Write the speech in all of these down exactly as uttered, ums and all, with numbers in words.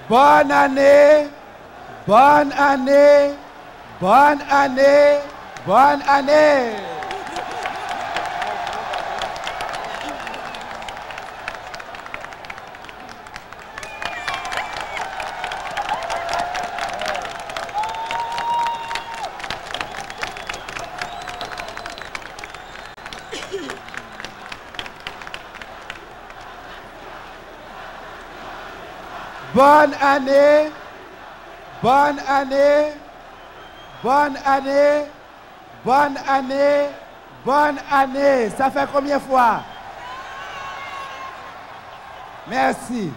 Bonne année, bonne année, bonne année, bonne année. Bonne année, bonne année, bonne année, bonne année, bonne année. Ça fait combien de fois? Merci.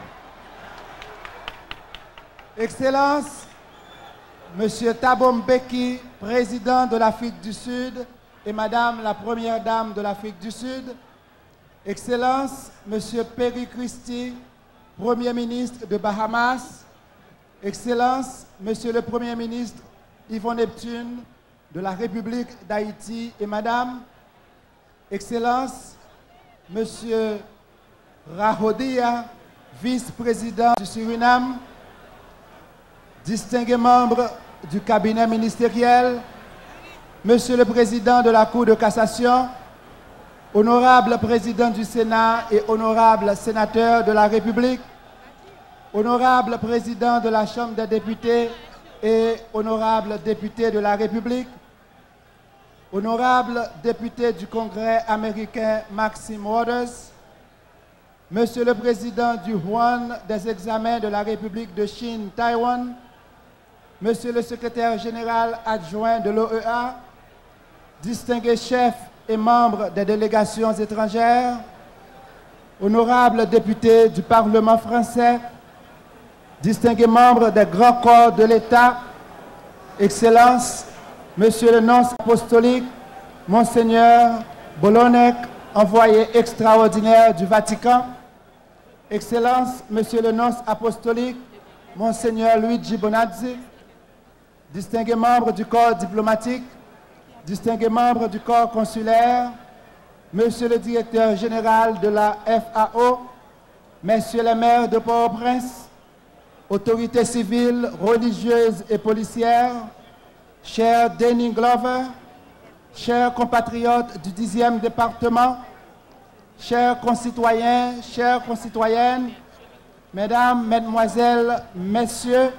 Excellence, Monsieur Thabo Mbeki, président de l'Afrique du Sud, et Madame la Première Dame de l'Afrique du Sud. Excellence, Monsieur Perry Christie, Premier ministre de Bahamas. Excellence, Monsieur le Premier ministre Yvon Neptune de la République d'Haïti et Madame. Excellence, Monsieur Rahodia, vice-président du Suriname. Distingués membres du cabinet ministériel, Monsieur le Président de la Cour de cassation, Honorable Président du Sénat et Honorable Sénateur de la République, Honorable Président de la Chambre des députés et Honorable Député de la République, Honorable Député du Congrès américain Maxime Waters, Monsieur le Président du Yuan des examens de la République de Chine, Taïwan, Monsieur le Secrétaire général adjoint de l'O E A, distingués chefs et membres des délégations étrangères, honorables députés du Parlement français, distingués membres des grands corps de l'État, Excellences, Monsieur le nonce apostolique, Monseigneur Bolonec, envoyé extraordinaire du Vatican, Excellences, Monsieur le nonce apostolique, Monseigneur Luigi Bonazzi, distingués membres du corps diplomatique, distingués membres du corps consulaire, Monsieur le directeur général de la F A O, Messieurs les maires de Port-au-Prince, autorités civiles, religieuses et policières, chers Danny Glover, chers compatriotes du dixième département, chers concitoyens, chères concitoyennes, Mesdames, Mesdemoiselles, Messieurs,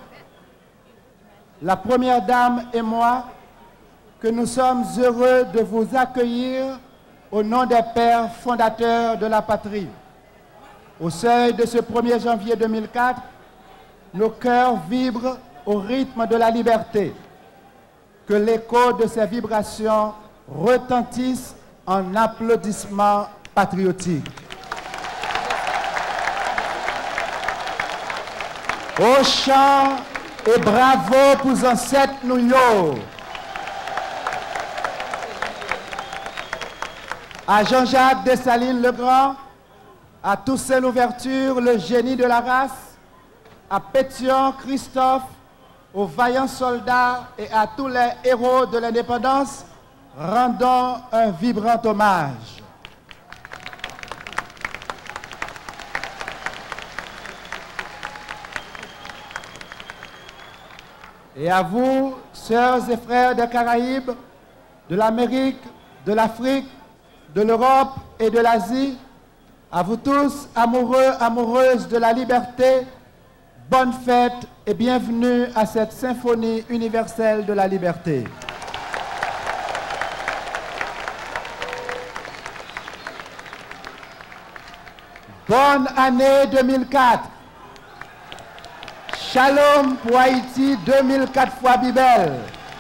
la Première Dame et moi, que nous sommes heureux de vous accueillir au nom des pères fondateurs de la patrie. Au seuil de ce premier janvier deux mille quatre, nos cœurs vibrent au rythme de la liberté. Que l'écho de ces vibrations retentisse en applaudissements patriotiques. Au chant et bravo pour nos ancêtres nous yo. À Jean-Jacques Dessalines le Grand, à Toussaint Louverture, le génie de la race, à Pétion Christophe, aux vaillants soldats et à tous les héros de l'indépendance, rendons un vibrant hommage. Et à vous, sœurs et frères des Caraïbes, de l'Amérique, de l'Afrique, de l'Europe et de l'Asie, à vous tous, amoureux, amoureuses de la liberté, bonne fête et bienvenue à cette symphonie universelle de la liberté. Bonne année deux mille quatre. Shalom pour Haïti, deux mille quatre fois Bibel.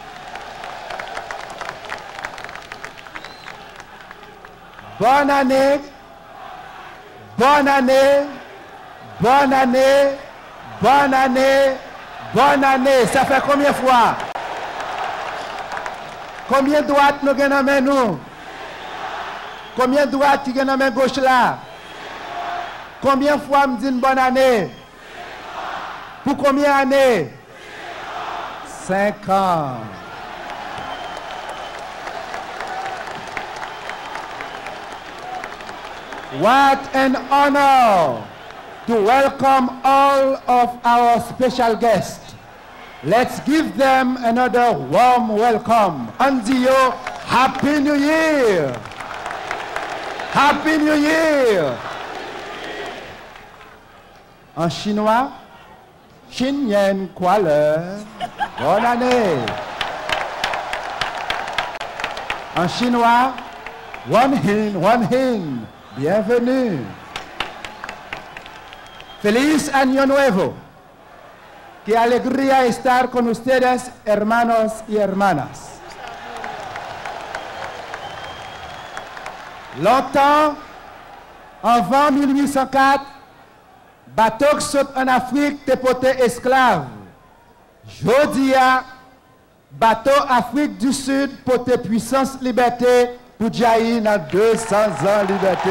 Bonne année, bonne année, bonne année, bonne année, bonne année. Ça fait combien de fois? Combien de droites nous gagnons dans nous? Combien de droites qui gagnent dans la main gauche là? Combien de fois me dit une bonne année? Pour combien d'années? Cinq ans. What an honor to welcome all of our special guests. Let's give them another warm welcome. Andio, Happy New Year! Happy New Year! En chinois, Xin Nian Kuai Le, bonne année. En chinois, Wan Hin, Wan Hin, bienvenue. Feliz Año Nuevo. Qué alegría estar con ustedes, hermanos y hermanas. Longtemps, avant mille huit cent quatre, bateau qui saute en Afrique te porté esclave. Jodia, bateau Afrique du Sud porté puissance liberté pour jaillir dans deux cents ans liberté.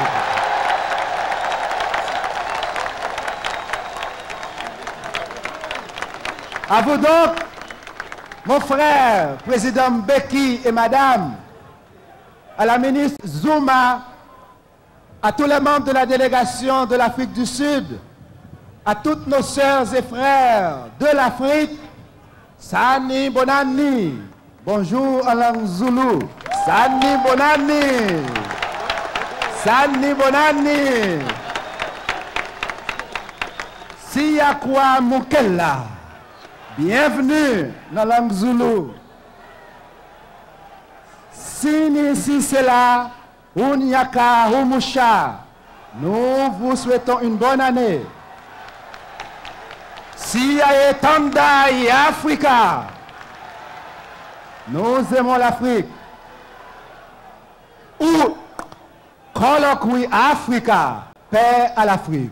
À vous donc, mon frère, président Mbeki et madame, à la ministre Zuma, à tous les membres de la délégation de l'Afrique du Sud, à toutes nos sœurs et frères de l'Afrique, Sani Bonani, bonjour en langue zoulou, Sani Bonani, Sani Bonani, Siyakwa Mukela, bienvenue dans la langue zoulou. Sini Sisela, Unyaka Humusha, nous vous souhaitons une bonne année. Siya Tanda et Africa, nous aimons l'Afrique. Ou colloquy Africa, paix à l'Afrique.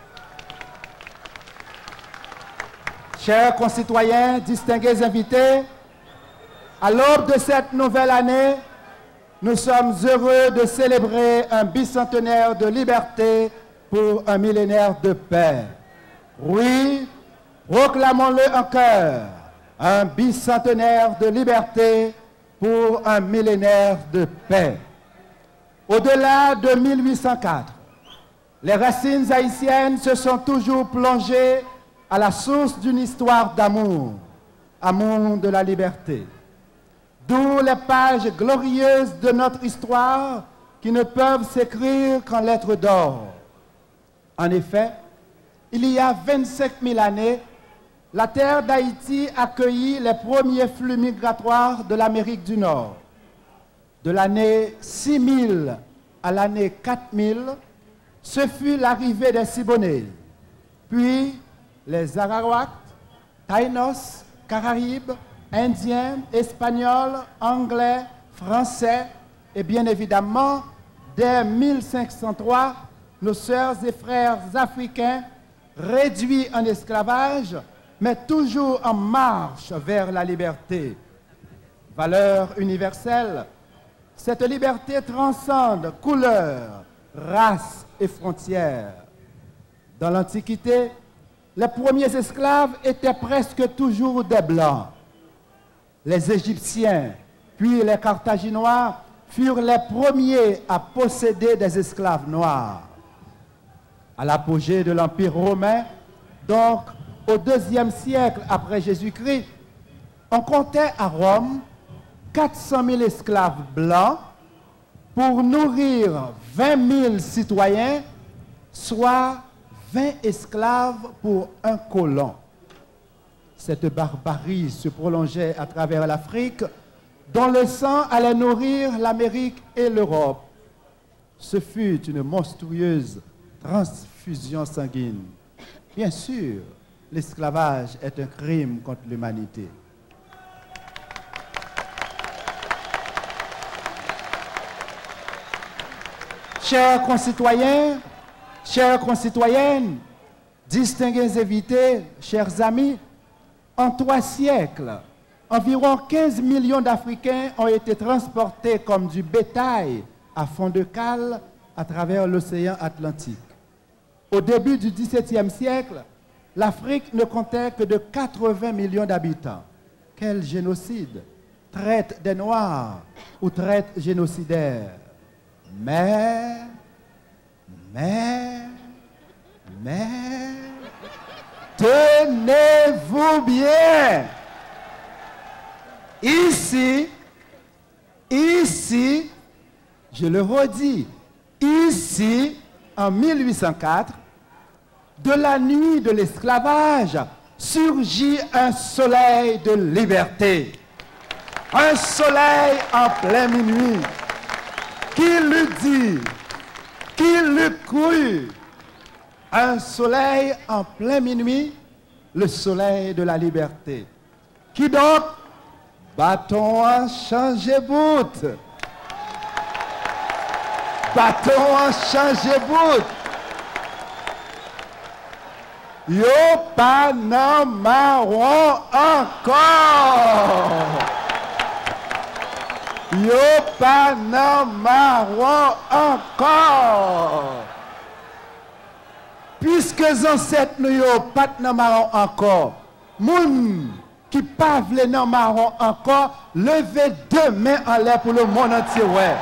Chers concitoyens, distingués invités, à l'aube de cette nouvelle année, nous sommes heureux de célébrer un bicentenaire de liberté pour un millénaire de paix. Oui, proclamons-le en chœur, un bicentenaire de liberté pour un millénaire de paix. Au-delà de mille huit cent quatre, les racines haïtiennes se sont toujours plongées à la source d'une histoire d'amour, amour de la liberté. D'où les pages glorieuses de notre histoire qui ne peuvent s'écrire qu'en lettres d'or. En effet, il y a vingt-cinq mille années, la terre d'Haïti accueillit les premiers flux migratoires de l'Amérique du Nord. De l'année six mille à l'année quatre mille, ce fut l'arrivée des Siboney, puis les Arawaks, Taïnos, Caraïbes, Indiens, Espagnols, Anglais, Français et bien évidemment, dès mille cinq cent trois, nos sœurs et frères africains réduits en esclavage, mais toujours en marche vers la liberté. Valeur universelle, cette liberté transcende couleurs, races et frontières. Dans l'Antiquité, les premiers esclaves étaient presque toujours des Blancs. Les Égyptiens, puis les Carthaginois furent les premiers à posséder des esclaves noirs. À l'apogée de l'Empire romain, donc au deuxième siècle après Jésus-Christ, on comptait à Rome quatre cent mille esclaves blancs pour nourrir vingt mille citoyens, soit vingt esclaves pour un colon. Cette barbarie se prolongeait à travers l'Afrique, dont le sang allait nourrir l'Amérique et l'Europe. Ce fut une monstrueuse transfusion sanguine. Bien sûr, l'esclavage est un crime contre l'humanité. Chers concitoyens, chères concitoyennes, distingués invités, chers amis, en trois siècles, environ quinze millions d'Africains ont été transportés comme du bétail à fond de cale à travers l'océan Atlantique. Au début du dix-septième siècle, l'Afrique ne comptait que de quatre-vingts millions d'habitants. Quel génocide! Traite des Noirs ou traite génocidaire. Mais, mais, Mais tenez-vous bien. Ici, ici, je le redis, ici, en mille huit cent quatre, de la nuit de l'esclavage, surgit un soleil de liberté. Un soleil en plein minuit. Qui l'eût dit? Qui l'eût cru? Un soleil en plein minuit, le soleil de la liberté. Qui donc? Bâton a changé bout. Bâton a changé bout. Yo pas nan marron encore. Yo pas nan marron encore. Puisque les ancêtres nous yo pas nan marron encore. Moun qui pas vle nan marron encore, levez deux mains en l'air pour le monde entier. Ouais.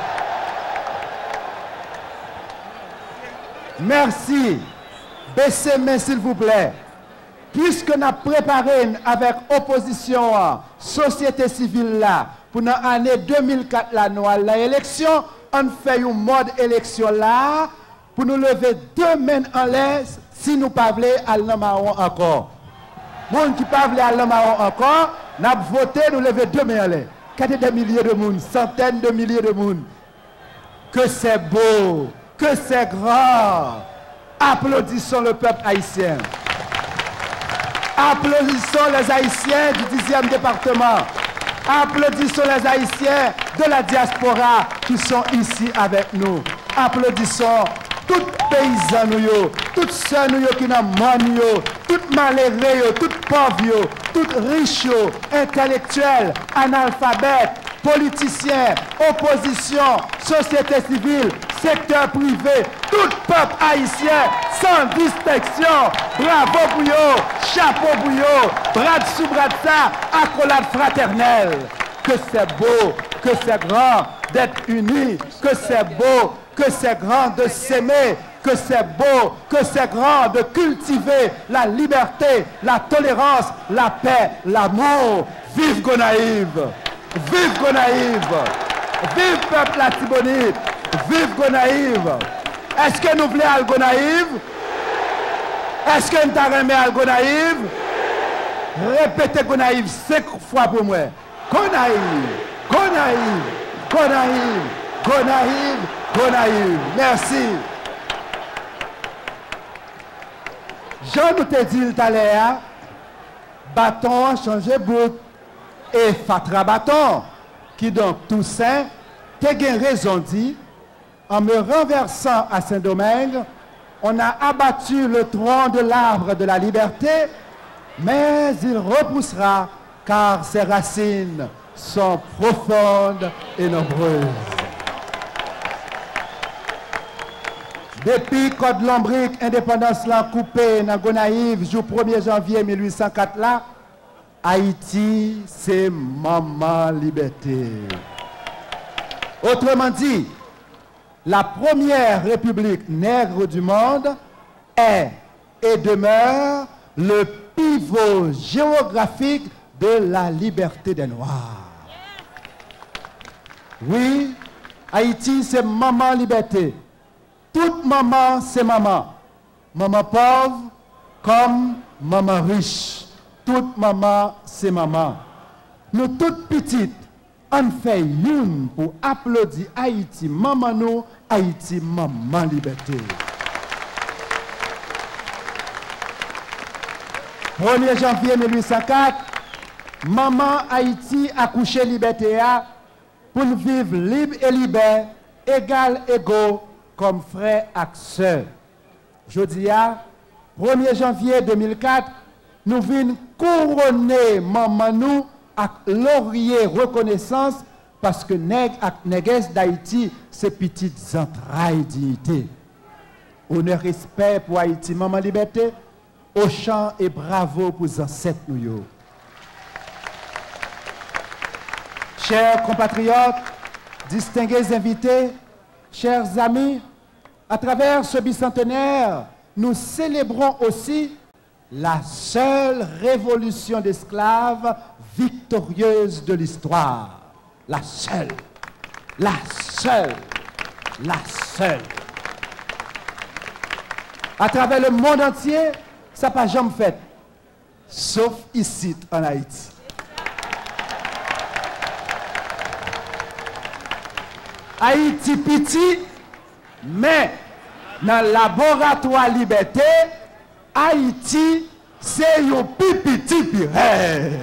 Merci. Baissez main s'il vous plaît. Puisque nous avons préparé avec opposition, société civile là, pour l'année deux mille quatre, la l'élection, on fait une mode élection là, pour nous lever deux mains en l'air si nous ne pouvons pas aller marron encore. Les gens qui ne peuvent pas aller marron encore, nous avons voté, nous lever deux mains en l'air. Quatre des milliers de monde, centaines de milliers de monde. Que c'est beau, que c'est grand. Applaudissons le peuple haïtien. Applaudissons les Haïtiens du dixième département. Applaudissons les Haïtiens de la diaspora qui sont ici avec nous. Applaudissons tous paysans nous, toutes sœurs nous qui n'ont pas nous, toutes malheureux, toutes pauvres, toutes riches, intellectuels, analphabètes, politiciens, opposition, société civile, secteur privé, tout peuple haïtien, sans distinction. Bravo pour vous, chapeau pour vous, bras sous bras de ça, accolade fraternelle. Que c'est beau, que c'est grand d'être unis, que c'est beau, que c'est grand de s'aimer, que c'est beau, que c'est grand de cultiver la liberté, la tolérance, la paix, l'amour. Vive Gonaïve! Vive Gonaïve! Vive peuple Latibonite! Vive Gonaïve! Est-ce que nous voulons al Gonaïve? Est-ce que nous avons aimé al Gonaïve? Répétez Gonaïve cinq fois pour moi. Gonaïve! Gonaïve! Gonaïve! Gonaïve! Gonaïve! Merci. Jean nous te dit tout à l'heure, bâton a changé bout. Et Fatra Bâton, qui donc Toussaint, t'as raison dit, en me renversant à Saint-Domingue, on a abattu le tronc de l'arbre de la liberté, mais il repoussera car ses racines sont profondes et nombreuses. Depuis Code Lombric, indépendance l'a coupé dans Gonaïve, jour premier janvier mille huit cent quatre là, Haïti, c'est maman liberté. Autrement dit, la première république nègre du monde est et demeure le pivot géographique de la liberté des Noirs. Oui, Haïti, c'est maman liberté. Toute maman, c'est maman. Maman pauvre comme maman riche. Toute maman, c'est maman. Nous toutes petites, on fait une pour applaudir Haïti, maman nous, Haïti, maman liberté. premier janvier mille huit cent quatre, maman Haïti a couché liberté pour vivre libre et libre, égal égaux, comme frère et sœur. Je dis à premier janvier deux mille quatre, nous venons couronner maman nous avec laurier reconnaissance parce que nèg ak néguès d'Haïti, c'est petites entrailles dignité. Honneur, respect pour Haïti, maman liberté, au chant et bravo pour les ancêtres nous. Chers compatriotes, distingués invités, chers amis, à travers ce bicentenaire, nous célébrons aussi la seule révolution d'esclaves victorieuse de l'histoire. La seule, la seule, la seule. À travers le monde entier, ça n'a pas jamais fait, sauf ici en Haïti. Haïti petit, mais dans le laboratoire liberté, Haïti, c'est un petit pire.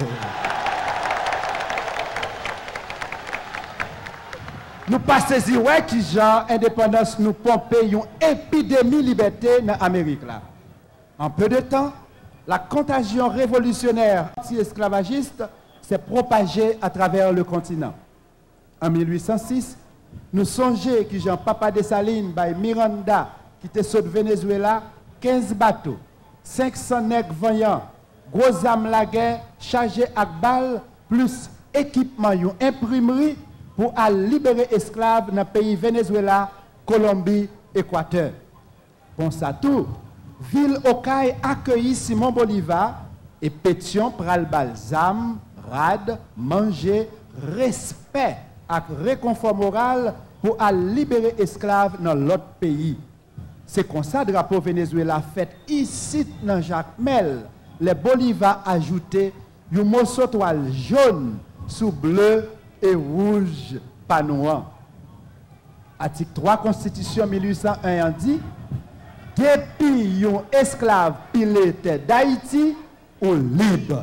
Nous passons ouais qui genre indépendance nous pomper une épidémie liberté dans l'Amérique là. En peu de temps, la contagion révolutionnaire anti-esclavagiste s'est propagée à travers le continent. En mille huit cent six, nous songeons que Jean Papa Dessalines, by Miranda, qui était sur le Venezuela, quinze bateaux, cinq cents nègres voyants, gros âmes la guerre, chargés à balles, plus équipement, une imprimerie pour aller libérer esclaves dans le pays Venezuela, Colombie, Équateur. Pour ça tout, ville Okaï accueillit Simon Bolivar et pétion pral balsam, rad, manger, respect et réconfort moral pour aller libérer esclaves dans l'autre pays. C'est comme ça le drapeau Venezuela fait ici dans Jacques Mel. Les Bolivar ajouté un morceau toile jaune sous bleu et rouge panouan. Article trois Constitution mille huit cent un en dit depuis un esclave piloté d'Haïti ou libre.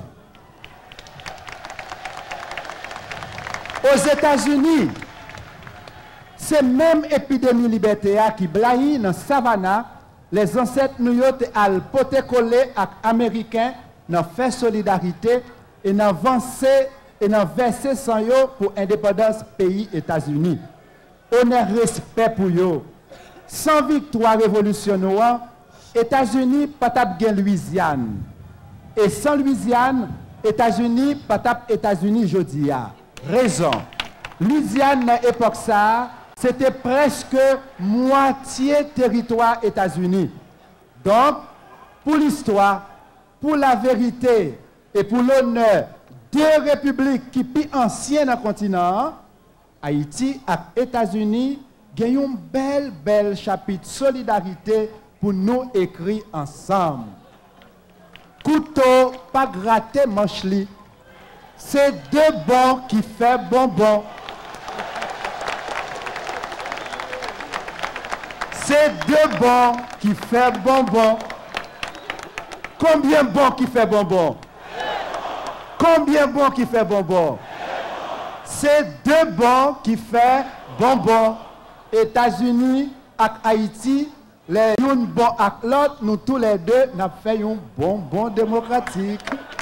Aux États-Unis, c'est même épidémie liberté qui blaye dans Savannah, les ancêtres nous ont al poté collé avec Américains dans fait solidarité et dans avancé et dans versé sans yo pour indépendance pays États-Unis. On a respect pour yo. Sans victoire révolutionnaire, États-Unis pas tap gen Louisiane. Et sans Louisiane, États-Unis pas tap États-Unis jodi a. Raison. Louisiane dans l'époque ça, c'était presque moitié territoire États-Unis. Donc, pour l'histoire, pour la vérité et pour l'honneur deux républiques qui sont anciennes dans le continent, Haïti et États-Unis, gagnent un bel, bel chapitre de solidarité pour nous écrire ensemble. Couteau, pas gratter mancheli. C'est deux bons qui fait bonbon. C'est deux bons qui fait bonbon. Combien bon qui fait bonbon? Combien bon qui fait bonbon? C'est deux bons qui fait bonbon. États-Unis et Haïti, les uns bon avec l'autre, nous tous les deux, nous avons fait un bonbon démocratique.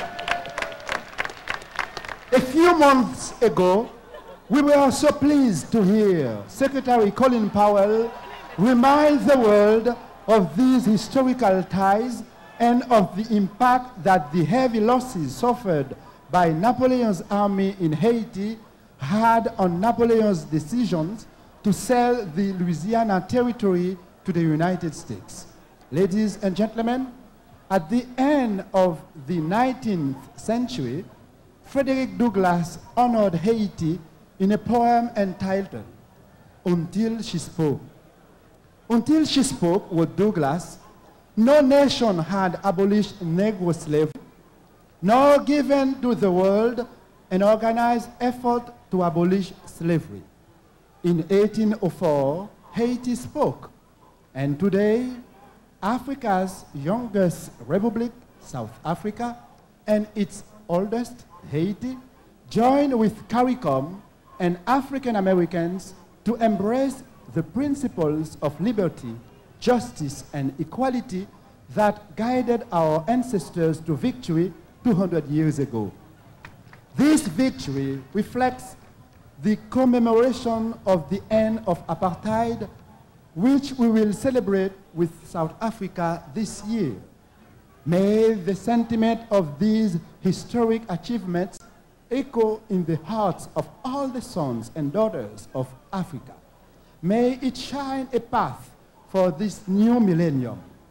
A few months ago, we were so pleased to hear Secretary Colin Powell remind the world of these historical ties and of the impact that the heavy losses suffered by Napoleon's army in Haiti had on Napoleon's decisions to sell the Louisiana territory to the United States. Ladies and gentlemen, at the end of the nineteenth century, Frederick Douglass honored Haiti in a poem entitled, Until She Spoke. Until she spoke with Douglass, no nation had abolished Negro slavery, nor given to the world an organized effort to abolish slavery. In eighteen oh four, Haiti spoke, and today, Africa's youngest republic, South Africa, and its oldest, Haiti, joined with CARICOM and African Americans to embrace the principles of liberty, justice, and equality that guided our ancestors to victory two hundred years ago. This victory reflects the commemoration of the end of apartheid, which we will celebrate with South Africa this year. May the sentiment of these historic achievements echo in the hearts of all the sons and daughters of Africa. May it shine a path for this new millennium.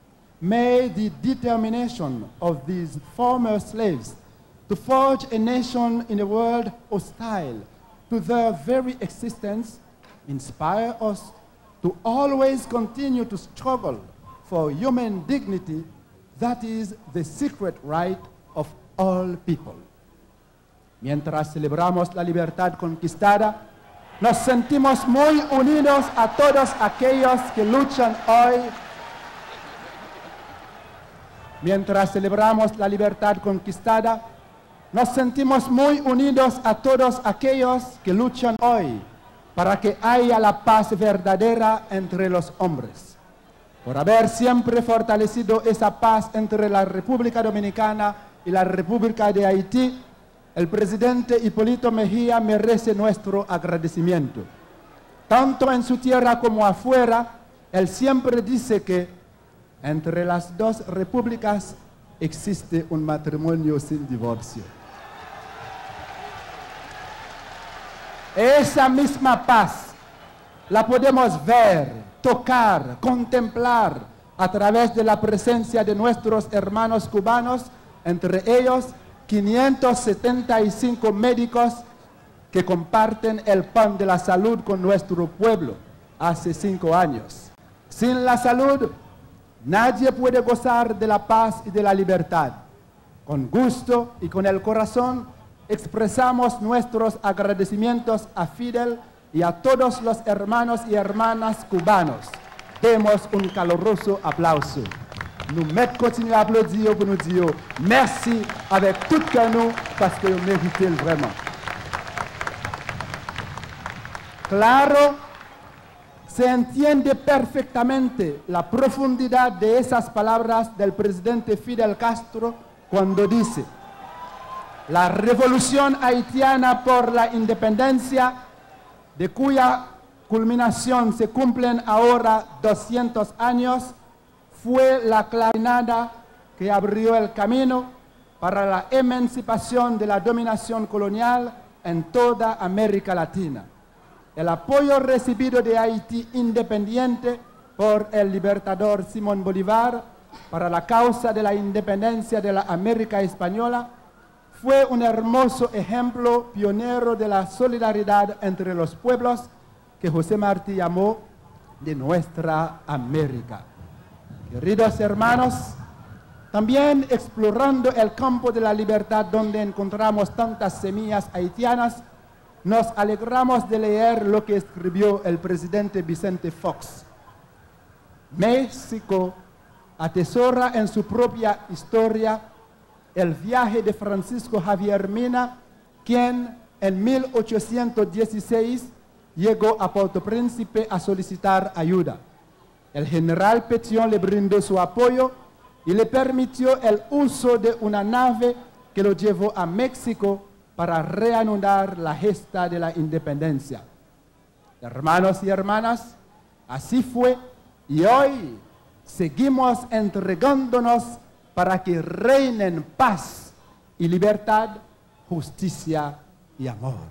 may the determination of these former slaves to forge a nation in a world hostile to their very existence inspire us to always continue to struggle for human dignity that is the secret right of all people. Mientras celebramos la libertad conquistada, nos sentimos muy unidos a todos aquellos que luchan hoy. Mientras celebramos la libertad conquistada, nos sentimos muy unidos a todos aquellos que luchan hoy para que haya la paz verdadera entre los hombres. Por haber siempre fortalecido esa paz entre la República Dominicana y la República de Haití, el presidente Hipólito Mejía merece nuestro agradecimiento. Tanto en su tierra como afuera, él siempre dice que entre las dos repúblicas existe un matrimonio sin divorcio. Esa misma paz la podemos ver, tocar, contemplar a través de la presencia de nuestros hermanos cubanos, entre ellos quinientos setenta y cinco médicos que comparten el pan de la salud con nuestro pueblo hace cinco años. Sin la salud, nadie puede gozar de la paz y de la libertad. Con gusto y con el corazón expresamos nuestros agradecimientos a Fidel y a todos los hermanos y hermanas cubanos. Demos un caluroso aplauso. Nous mettons continuer à applaudir pour nous dire merci avec tout cœur nous parce que vous méritez vraiment. Claro, se entiende perfectamente la profundidad de esas palabras del presidente Fidel Castro cuando dice: la revolución haitiana por la independencia, de cuya culminación se cumplen ahora doscientos años, fue la clarinada que abrió el camino para la emancipación de la dominación colonial en toda América Latina. El apoyo recibido de Haití independiente por el libertador Simón Bolívar para la causa de la independencia de la América Española fue un hermoso ejemplo pionero de la solidaridad entre los pueblos que José Martí llamó de nuestra América. Queridos hermanos, también explorando el campo de la libertad donde encontramos tantas semillas haitianas, nos alegramos de leer lo que escribió el presidente Vicente Fox. México atesora en su propia historia el viaje de Francisco Javier Mina, quien en mil ochocientos dieciséis llegó a Puerto Príncipe a solicitar ayuda. El general Pétion le brindó su apoyo y le permitió el uso de una nave que lo llevó a México para reanudar la gesta de la independencia. Hermanos y hermanas, así fue y hoy seguimos entregándonos para que reinen paz y libertad, justicia y amor.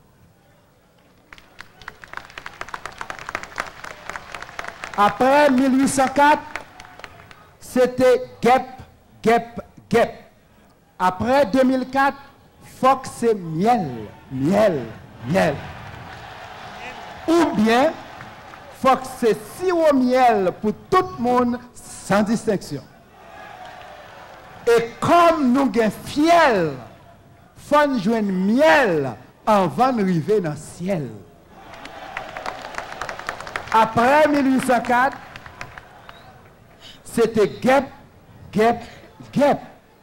Après mille huit cent quatre, c'était guêpe, guêpe, guêpe. Après deux mille quatre, Fox c'est miel, miel, miel. Ou bien, Fox c'est sirop miel pour tout le monde sans distinction. Et comme nous sommes fiers, il faut jouer miel avant d'arriver dans le ciel. Après mille huit cent quatre, c'était guêpe, guêpe, guêpe.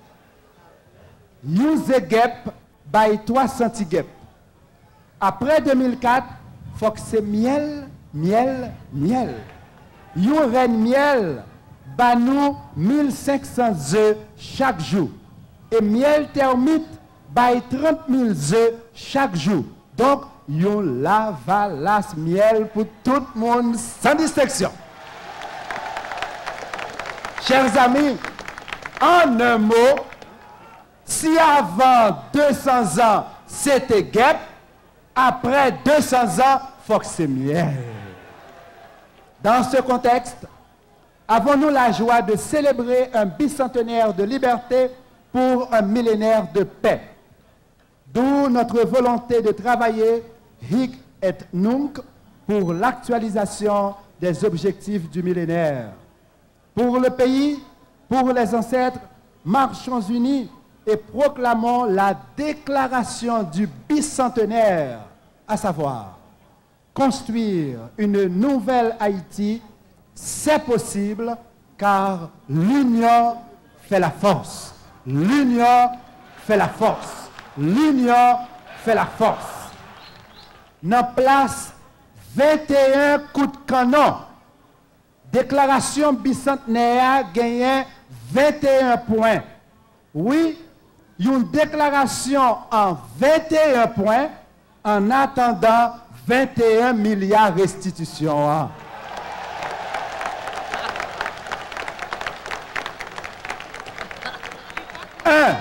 Use guêpe by trois centiguêpes. Après deux mille quatre, il faut que c'est miel, miel, miel. You reine miel, bah nous mille cinq cents œufs chaque jour. Et miel termite, bah trente mille œufs chaque jour. Donc, yon lavalas miel pour tout le monde sans distinction. Chers amis, en un mot, si avant deux cents ans c'était guêpe, après deux cents ans, faut que c'est miel. Dans ce contexte, avons-nous la joie de célébrer un bicentenaire de liberté pour un millénaire de paix. D'où notre volonté de travailler hic et nunc pour l'actualisation des objectifs du millénaire. Pour le pays, pour les ancêtres, marchons unis et proclamons la déclaration du bicentenaire, à savoir construire une nouvelle Haïti. C'est possible car l'union fait la force. L'union fait la force. L'union fait la force. Dans place vingt et un coups de canon. Déclaration bicentenaire gagne vingt et un points. Oui, une déclaration en vingt et un points en attendant vingt et un milliards restitution. un.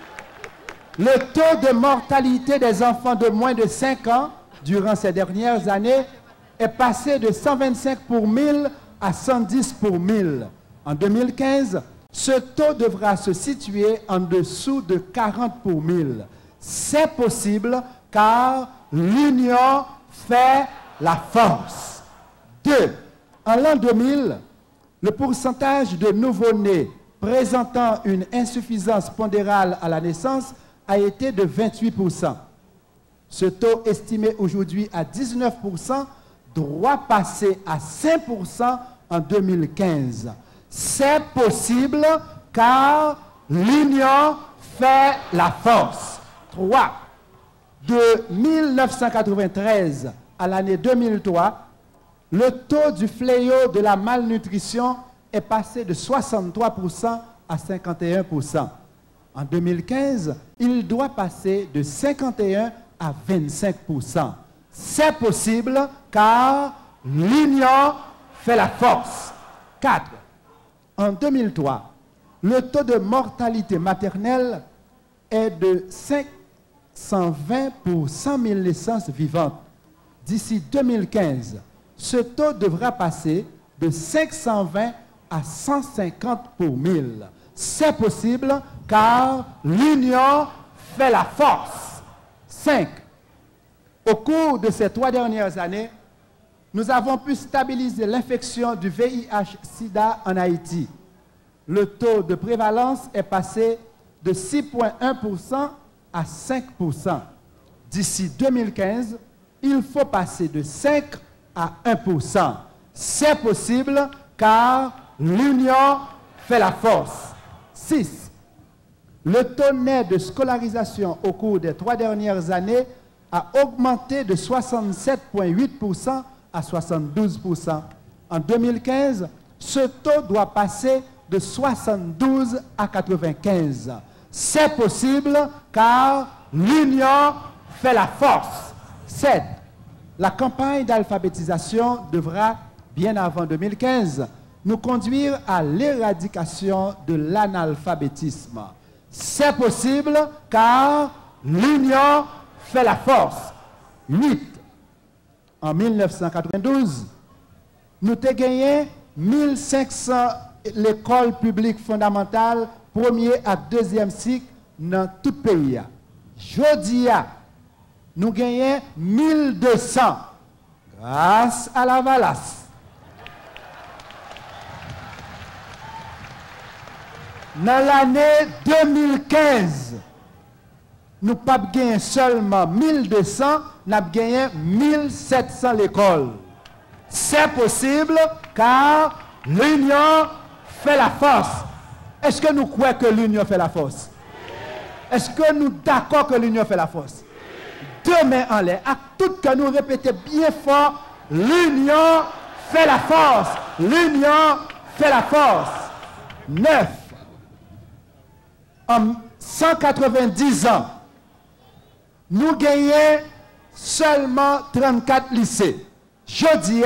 Le taux de mortalité des enfants de moins de cinq ans durant ces dernières années est passé de cent vingt-cinq pour mille à cent dix pour mille. En deux mille quinze, ce taux devra se situer en dessous de quarante pour mille. C'est possible car l'union fait la force. deux. En l'an deux mille, le pourcentage de nouveau-nés présentant une insuffisance pondérale à la naissance a été de vingt-huit pour cent. Ce taux estimé aujourd'hui à dix-neuf pour cent doit passer à cinq pour cent en deux mille quinze. C'est possible car l'union fait la force. trois. De mille neuf cent quatre-vingt-treize à l'année deux mille trois, le taux du fléau de la malnutrition est passé de soixante-trois pour cent à cinquante et un pour cent. En deux mille quinze, il doit passer de cinquante et un à vingt-cinq pour cent. C'est possible car l'union fait la force. quatre. En deux mille trois, le taux de mortalité maternelle est de cinq cent vingt pour cent mille naissances vivantes. D'ici deux mille quinze, ce taux devra passer de cinq cent vingt à cent cinquante pour mille. C'est possible car l'union fait la force. cinq. Au cours de ces trois dernières années, nous avons pu stabiliser l'infection du V I H sida en Haïti. Le taux de prévalence est passé de six virgule un pour cent à cinq pour cent. D'ici deux mille quinze, il faut passer de cinq à un pour cent. C'est possible car l'union fait la force. six. Le taux net de scolarisation au cours des trois dernières années a augmenté de soixante-sept virgule huit pour cent à soixante-douze pour cent. En deux mille quinze, ce taux doit passer de soixante-douze à quatre-vingt-quinze. C'est possible car l'union fait la force. sept. La campagne d'alphabétisation devra, bien avant deux mille quinze, nous conduire à l'éradication de l'analphabétisme. C'est possible car l'union fait la force. huit. En mille neuf cent quatre-vingt-douze, nous avons gagné mille cinq cents l'école publique fondamentale, premier à deuxième cycle dans tout le pays. Jodi, nous gagnons mille deux cents grâce à la Valace. Dans l'année deux mille quinze, nous n'avons pas gagné seulement mille deux cents, nous avons gagné mille sept cents l'école. C'est possible car l'union fait la force. Est-ce que nous croyons que l'union fait la force? Est-ce que nous sommes d'accord que l'union fait la force? Deux mains en l'air, à tout que nous répétons bien fort, l'union fait la force. L'union fait la force. neuf. En cent quatre-vingt-dix ans, nous gagnons seulement trente-quatre lycées. Jodi,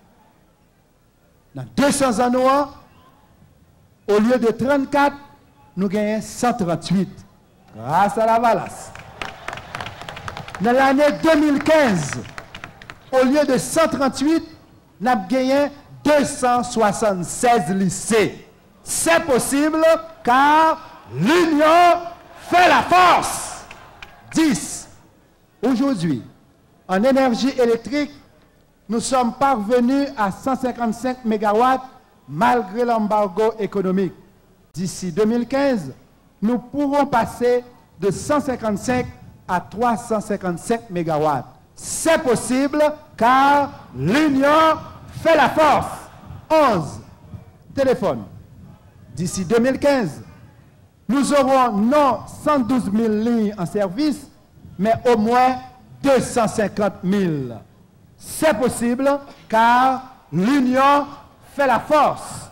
dans deux cents ans, au lieu de trente-quatre, nous gagnons cent trente-huit. Grâce à la Valace. Dans l'année deux mille quinze, au lieu de cent trente-huit, nous avons gagné deux cent soixante-seize lycées. C'est possible car l'union fait la force. dix. Aujourd'hui, en énergie électrique, nous sommes parvenus à cent cinquante-cinq mégawatts malgré l'embargo économique. D'ici deux mille quinze, nous pourrons passer de cent cinquante-cinq à trois cent cinquante-cinq mégawatts. C'est possible car l'union fait la force. onze. Téléphone. D'ici deux mille quinze, nous aurons non cent douze mille lignes en service, mais au moins deux cent cinquante mille. C'est possible car l'union fait la force.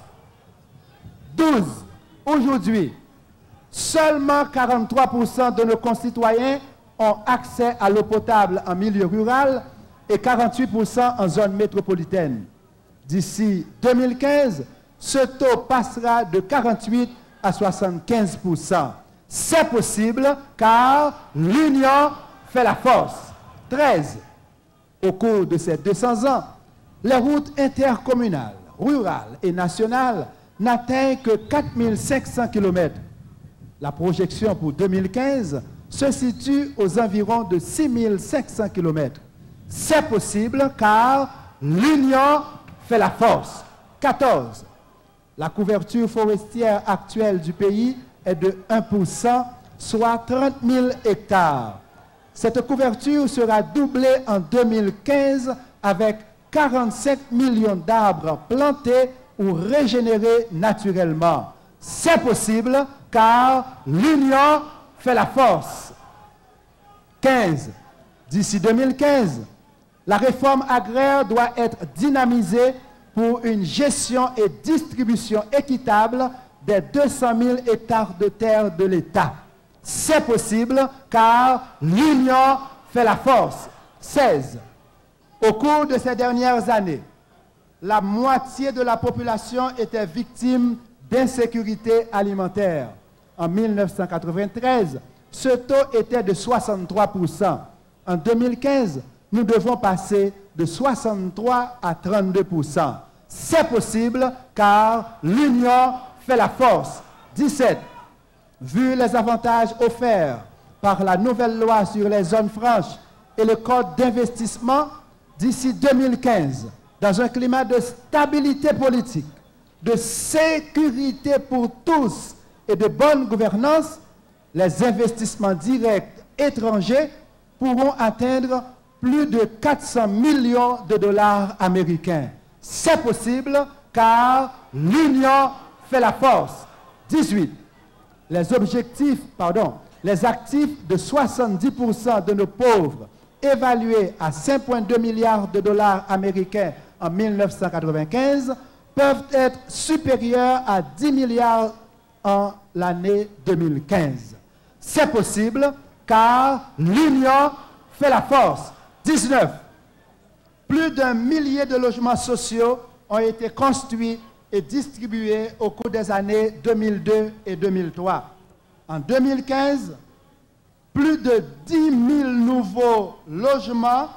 douze. Aujourd'hui, seulement quarante-trois pour cent de nos concitoyens ont accès à l'eau potable en milieu rural et quarante-huit pour cent en zone métropolitaine. D'ici deux mille quinze, ce taux passera de quarante-huit à soixante-quinze pour cent. C'est possible car l'union fait la force. treize. Au cours de ces deux cents ans, les routes intercommunales, rurales et nationales n'atteignent que quatre mille cinq cents kilomètres. La projection pour deux mille quinze se situe aux environs de six mille cinq cents kilomètres. C'est possible car l'union fait la force. quatorze. La couverture forestière actuelle du pays est de un pour cent, soit trente mille hectares. Cette couverture sera doublée en deux mille quinze avec quarante-cinq millions d'arbres plantés ou régénérés naturellement. C'est possible car l'union fait la force. quinze. D'ici deux mille quinze, la réforme agraire doit être dynamisée pour une gestion et distribution équitable des deux cent mille hectares de terre de l'État. C'est possible car l'union fait la force. seize. Au cours de ces dernières années, la moitié de la population était victime d'insécurité alimentaire. En mille neuf cent quatre-vingt-treize, ce taux était de soixante-trois pour cent. En deux mille quinze, nous devons passer de soixante-trois à trente-deux pour cent. C'est possible car l'union fait la force. dix-sept. Vu les avantages offerts par la nouvelle loi sur les zones franches et le code d'investissement, d'ici deux mille quinze, dans un climat de stabilité politique, de sécurité pour tous et de bonne gouvernance, les investissements directs étrangers pourront atteindre plus de quatre cents millions de dollars américains. C'est possible car l'union fait la force. dix-huit. Les objectifs, pardon, les actifs de soixante-dix pour cent de nos pauvres, évalués à cinq virgule deux milliards de dollars américains en mille neuf cent quatre-vingt-quinze, peuvent être supérieurs à dix milliards en l'année deux mille quinze. C'est possible car l'union fait la force. dix-neuf. Plus d'un millier de logements sociaux ont été construits et distribués au cours des années deux mille deux et deux mille trois. En deux mille quinze, plus de dix mille nouveaux logements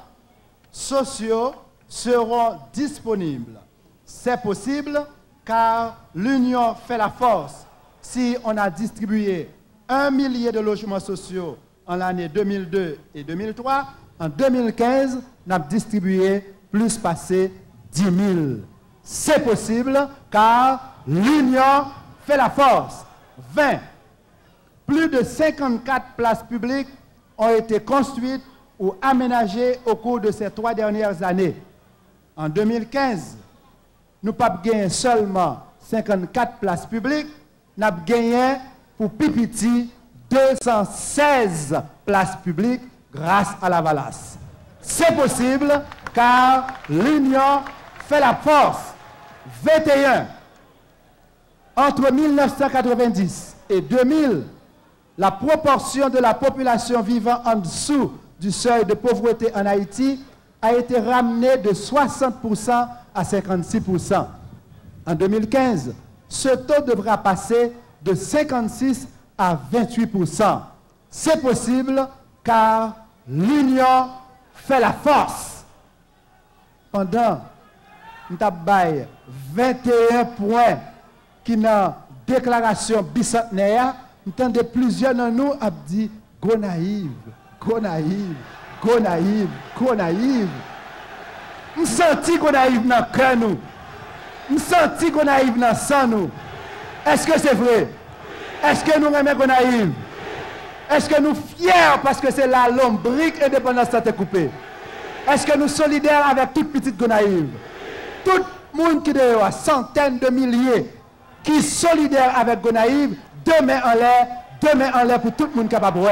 sociaux seront disponibles. C'est possible car l'union fait la force. Si on a distribué un millier de logements sociaux en l'année deux mille deux et deux mille trois, en deux mille quinze, on a distribué plus passé dix mille. C'est possible car l'union fait la force. vingt. Plus de cinquante-quatre places publiques ont été construites ou aménagées au cours de ces trois dernières années. En deux mille quinze, nous n'avons pas gagné seulement cinquante-quatre places publiques, nous avons gagné pour Pipiti deux cent seize places publiques grâce à la Valace. C'est possible car l'union fait la force. vingt et un. Entre mille neuf cent quatre-vingt-dix et deux mille, la proportion de la population vivant en dessous du seuil de pauvreté en Haïti a été ramenée de soixante pour cent à cinquante-six pour cent. En deux mille quinze, ce taux devra passer de cinquante-six à vingt-huit pour cent. C'est possible car l'union fait la force. Pendant nous avons vingt et un points qui dans la déclaration bicentenaire. Nous avons plusieurs de nous qui dit go naïve, go naïve, go naïve, go naïve. Nous sentons go naïve dans le cœur nous. Nous sentons go naïve dans le sang nous. Est-ce que c'est vrai? Est-ce que nous aimons go naïve? Est-ce que nous fiers parce que c'est là l'ombrique indépendance qui est coupée? Est-ce que nous solidaires avec toute petite gonaïve? Tout le monde qui est dehors, centaines de milliers, qui sont solidaires avec gonaïve, deux mains en l'air, deux mains en l'air pour tout le monde capable.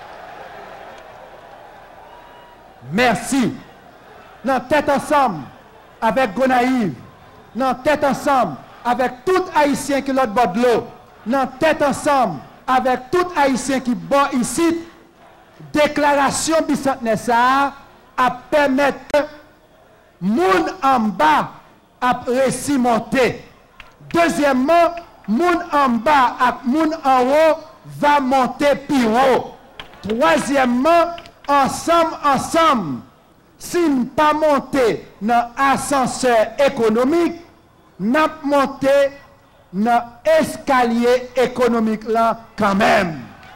Merci. Dans tête ensemble avec gonaïve, dans tête ensemble avec tout Haïtien qui est l'autre bord de l'eau, dans tête ensemble avec tout Haïtien qui est ici, déclaration bicentenaire ça à permettre que moun en bas à récit monter. Deuxièmement, moun en bas et moun en haut va monter plus haut. Troisièmement, ensemble, ensemble, si nous pas monter dans l'ascenseur économique, nous monter dans l'escalier économique là quand même.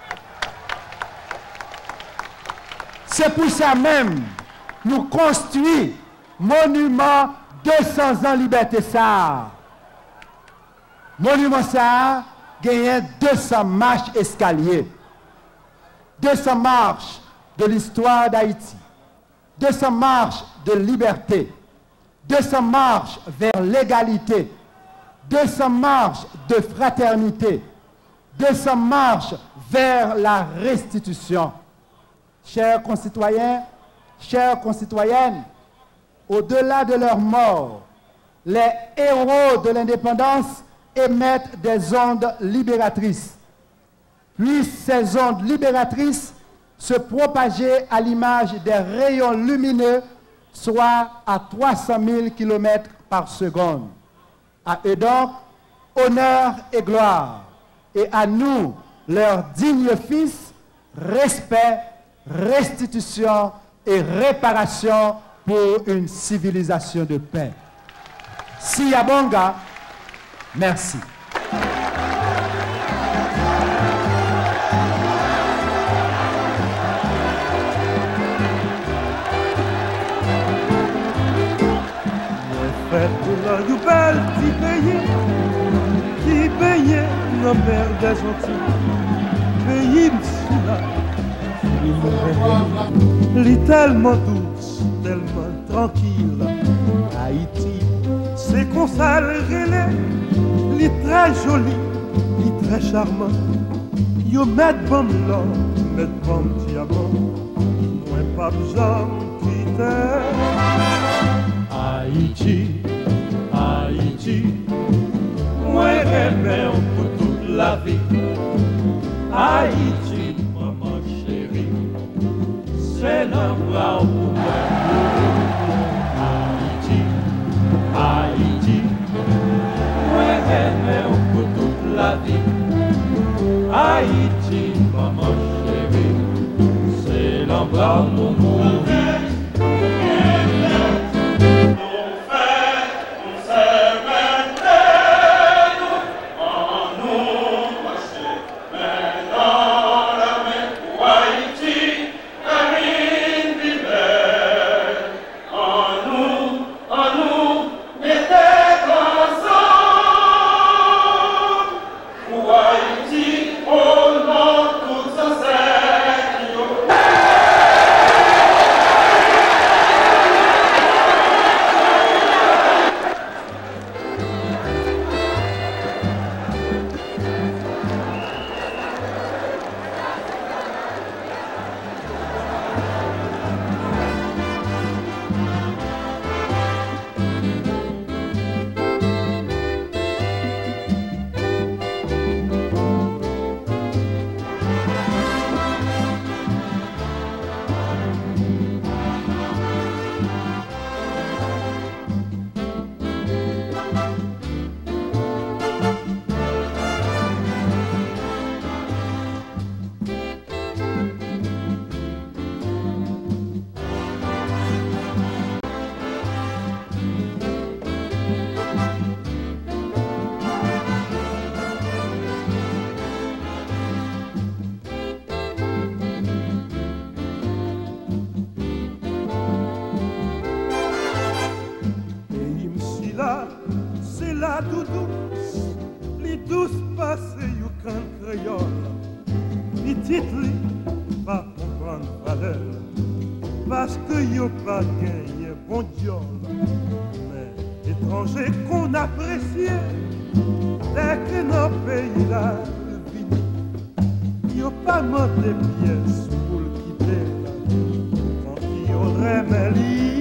C'est pour ça même nous construisons monument deux cents ans liberté ça. Monument ça gagne deux cents marches escaliers. deux cents marches de l'histoire d'Haïti. deux cents marches de liberté. deux cents marches vers l'égalité. deux cents marches de fraternité. deux cents marches vers la restitution. Chers concitoyens, chères concitoyennes, au-delà de leur mort, les héros de l'indépendance émettent des ondes libératrices. Puissent ces ondes libératrices se propager à l'image des rayons lumineux, soit à trois cent mille kilomètres par seconde. À eux donc, honneur et gloire, et à nous, leurs dignes fils, respect, restitution et réparation pour une civilisation de paix. Siyabonga, merci. Fête la nouvelle qui payait, qui payait la mer des Antilles, pays là. Elle est tellement douce, tellement tranquille. Haïti, c'est qu'on s'allume, elle est très jolie, elle est très charmant. Yo met bon l'or, met bon diamant, moi pas besoin de quitter. Haïti, Haïti, moi j'aime pour toute la vie. Haïti, maman chérie, c'est l'endroit où moi. Haïti, Haïti, moi j'aime pour toute la vie. Haïti, maman chérie, c'est l'endroit où mourir. Oh, parce que yo pas gagné bon Dieu, mais étranger qu'on appréciait, dès que nos pays là vini, yo pas monté pièces pour le quitter là, quand il aurait mêlé.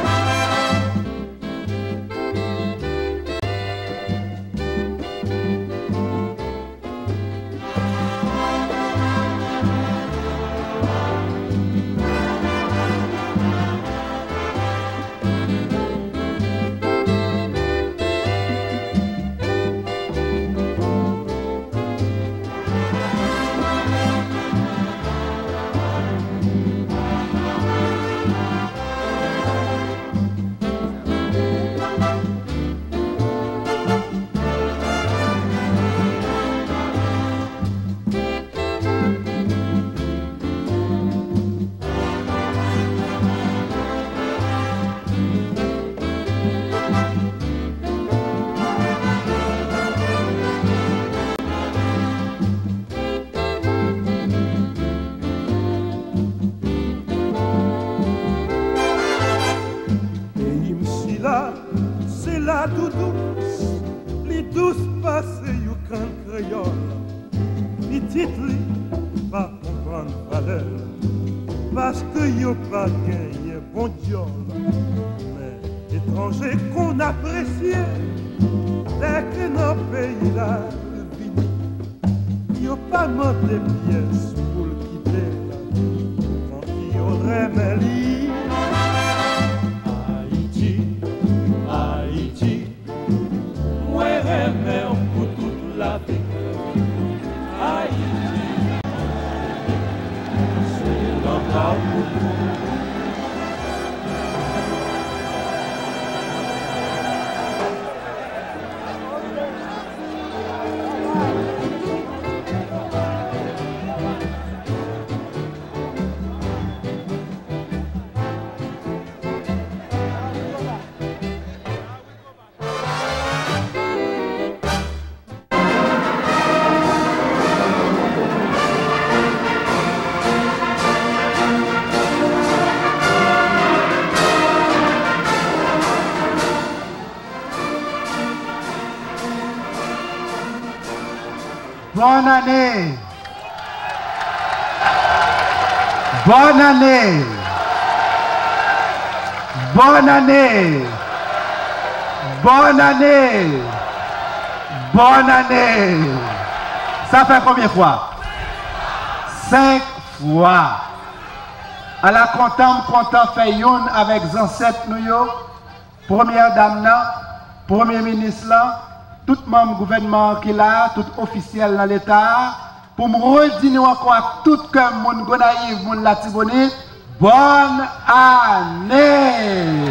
C'est la tout douce, les douces passées you can créole, petite li pas comprendre valeur, parce que yo pas gagné bon Dieu, mais étranger qu'on appréciait, dès que nos pays là vini, yo pas monté pièces pour le quitter là, quand il aurait mêlé. Bonne année. Bonne année. Bonne année. Bonne année. Bonne année. Ça fait combien de fois? Cinq fois. À la content, content fait une avec ancêtres nous yo, première dame là, premier ministre là, tout membre gouvernement qui là, tout officiel dans l'État, pour me redire encore à tout cœur mon Gonaïve, mon Latibonite, bonne année.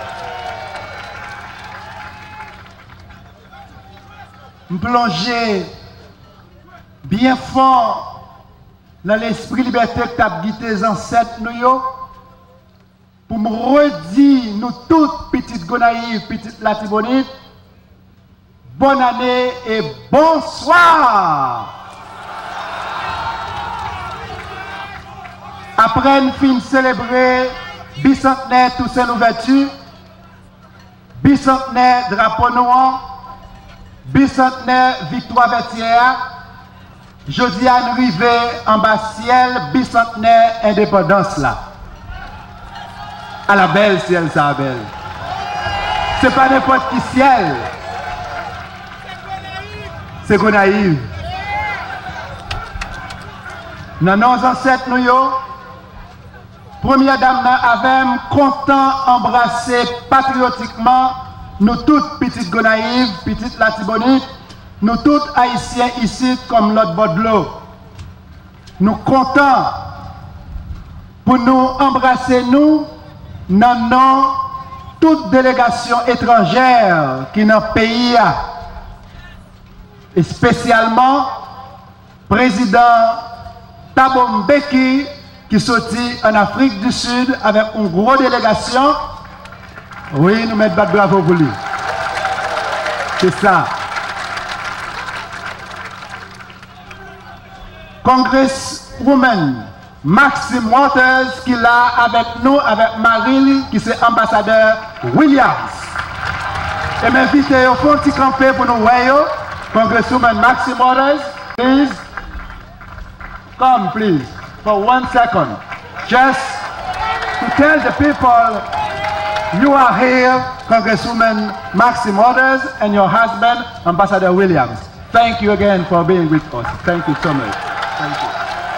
Me plonger bien fort dans l'esprit liberté que tu as guidé les ancêtres nous pour me redire nous toutes petites Gonaïves, petites Latibonites, bonne année et bonsoir. Après une fin célébrer bicentenaire Toussaint Louverture, bicentenaire drapeau noir, bicentenaire victoire vertière, jeudi à arrivé en bas ciel, bicentenaire indépendance là. À la belle ciel, ça belle. C'est pas n'importe qui ciel. C'est Gonaïve. Dans nos ancêtres, nous, première dame avait content embrassé patriotiquement nous toutes petites Gonaïves, petites Latibonites, nous toutes haïtiens ici comme l'autre bord de l'eau. Nous comptons pour nous embrasser nous dans nos toute délégation étrangère qui est dans le pays, et spécialement président Thabo Mbeki qui sortit en Afrique du Sud avec une grosse délégation. Oui, nous mettons bravo pour lui. C'est ça. Congresswoman Maxime Waters qui est là avec nous, avec Marie, qui est ambassadeur Williams. Et m'inviter au fond petit campé pour nous voir, Congresswoman Maxime Waters, please. Come, please, for one second. Just to tell the people you are here, Congresswoman Maxime Waters, and your husband, Ambassador Williams. Thank you again for being with us. Thank you so much. Thank you.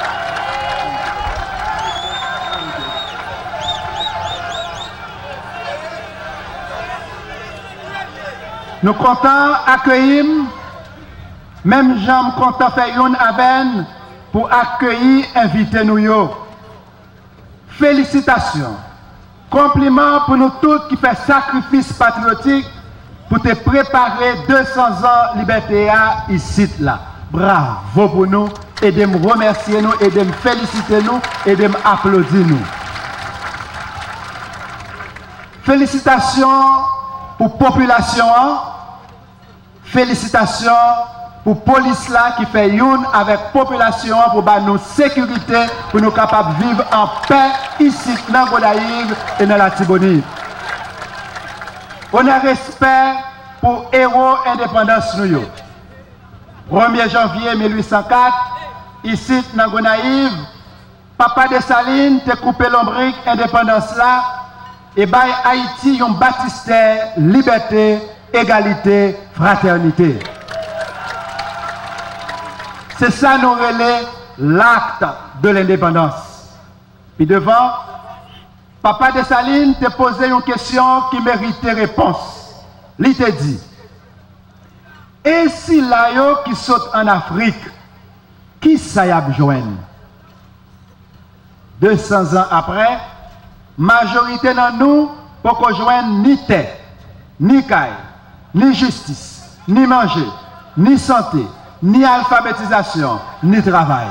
Nous comptons accueillir, même Jean content faire une aven pour accueillir, inviter nous. Yo. Félicitations. Compliments pour nous tous qui font sacrifice patriotique pour te préparer deux cents ans liberté ici là. Bravo pour nous et de me remercier nous et de me féliciter nous et de m'applaudir nous. Félicitations pour la population. Félicitations pour la police là qui fait une avec la population pour nous sécurité, pour nous capables de vivre en paix ici dans Godaïve et dans la Tibonite. On a respect pour héros indépendance nous. premier janvier mille huit cent quatre, ici dans Godaïve, Papa Dessalines a coupé l'ombrique indépendance là et by Haïti un baptistère liberté, égalité, fraternité. C'est ça nous relais l'acte de l'indépendance. Puis devant, Papa Dessalines t'a posé une question qui méritait réponse. Il t'a dit, et si l'ayo qui saute en Afrique, qui ça y a besoin? deux cents ans après, majorité dans nous pour qu'on joigne ni terre, ni caille, ni justice, ni manger, ni santé, ni alphabétisation, ni travail.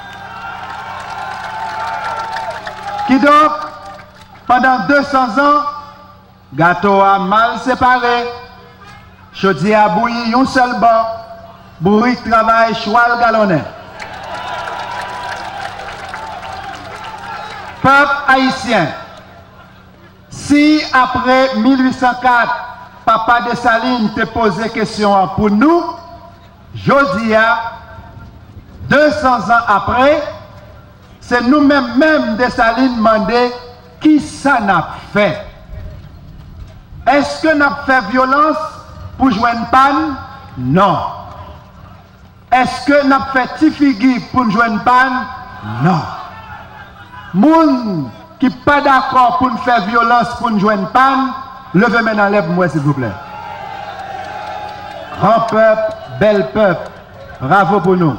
Qui donc, pendant deux cents ans, gâteau a mal séparé, chaudier a bouilli un seul bord, bourrique travail, choual galonné. Peuple haïtien, si après mille huit cent quatre, Papa Dessalines te posé question pour nous, jodi a, deux cents ans après, c'est nous-mêmes, même Dessalines, demandé qui ça n'a fait. Est-ce que n'a fait violence pour jouer une panne? Non. Est-ce que n'a fait tifigui pour jouer une panne? Non. Moun qui pas d'accord pour nous faire violence pour nous jouer une panne, levez maintenant lève-moi s'il vous plaît. Grand peuple, bel peuple, bravo pour nous.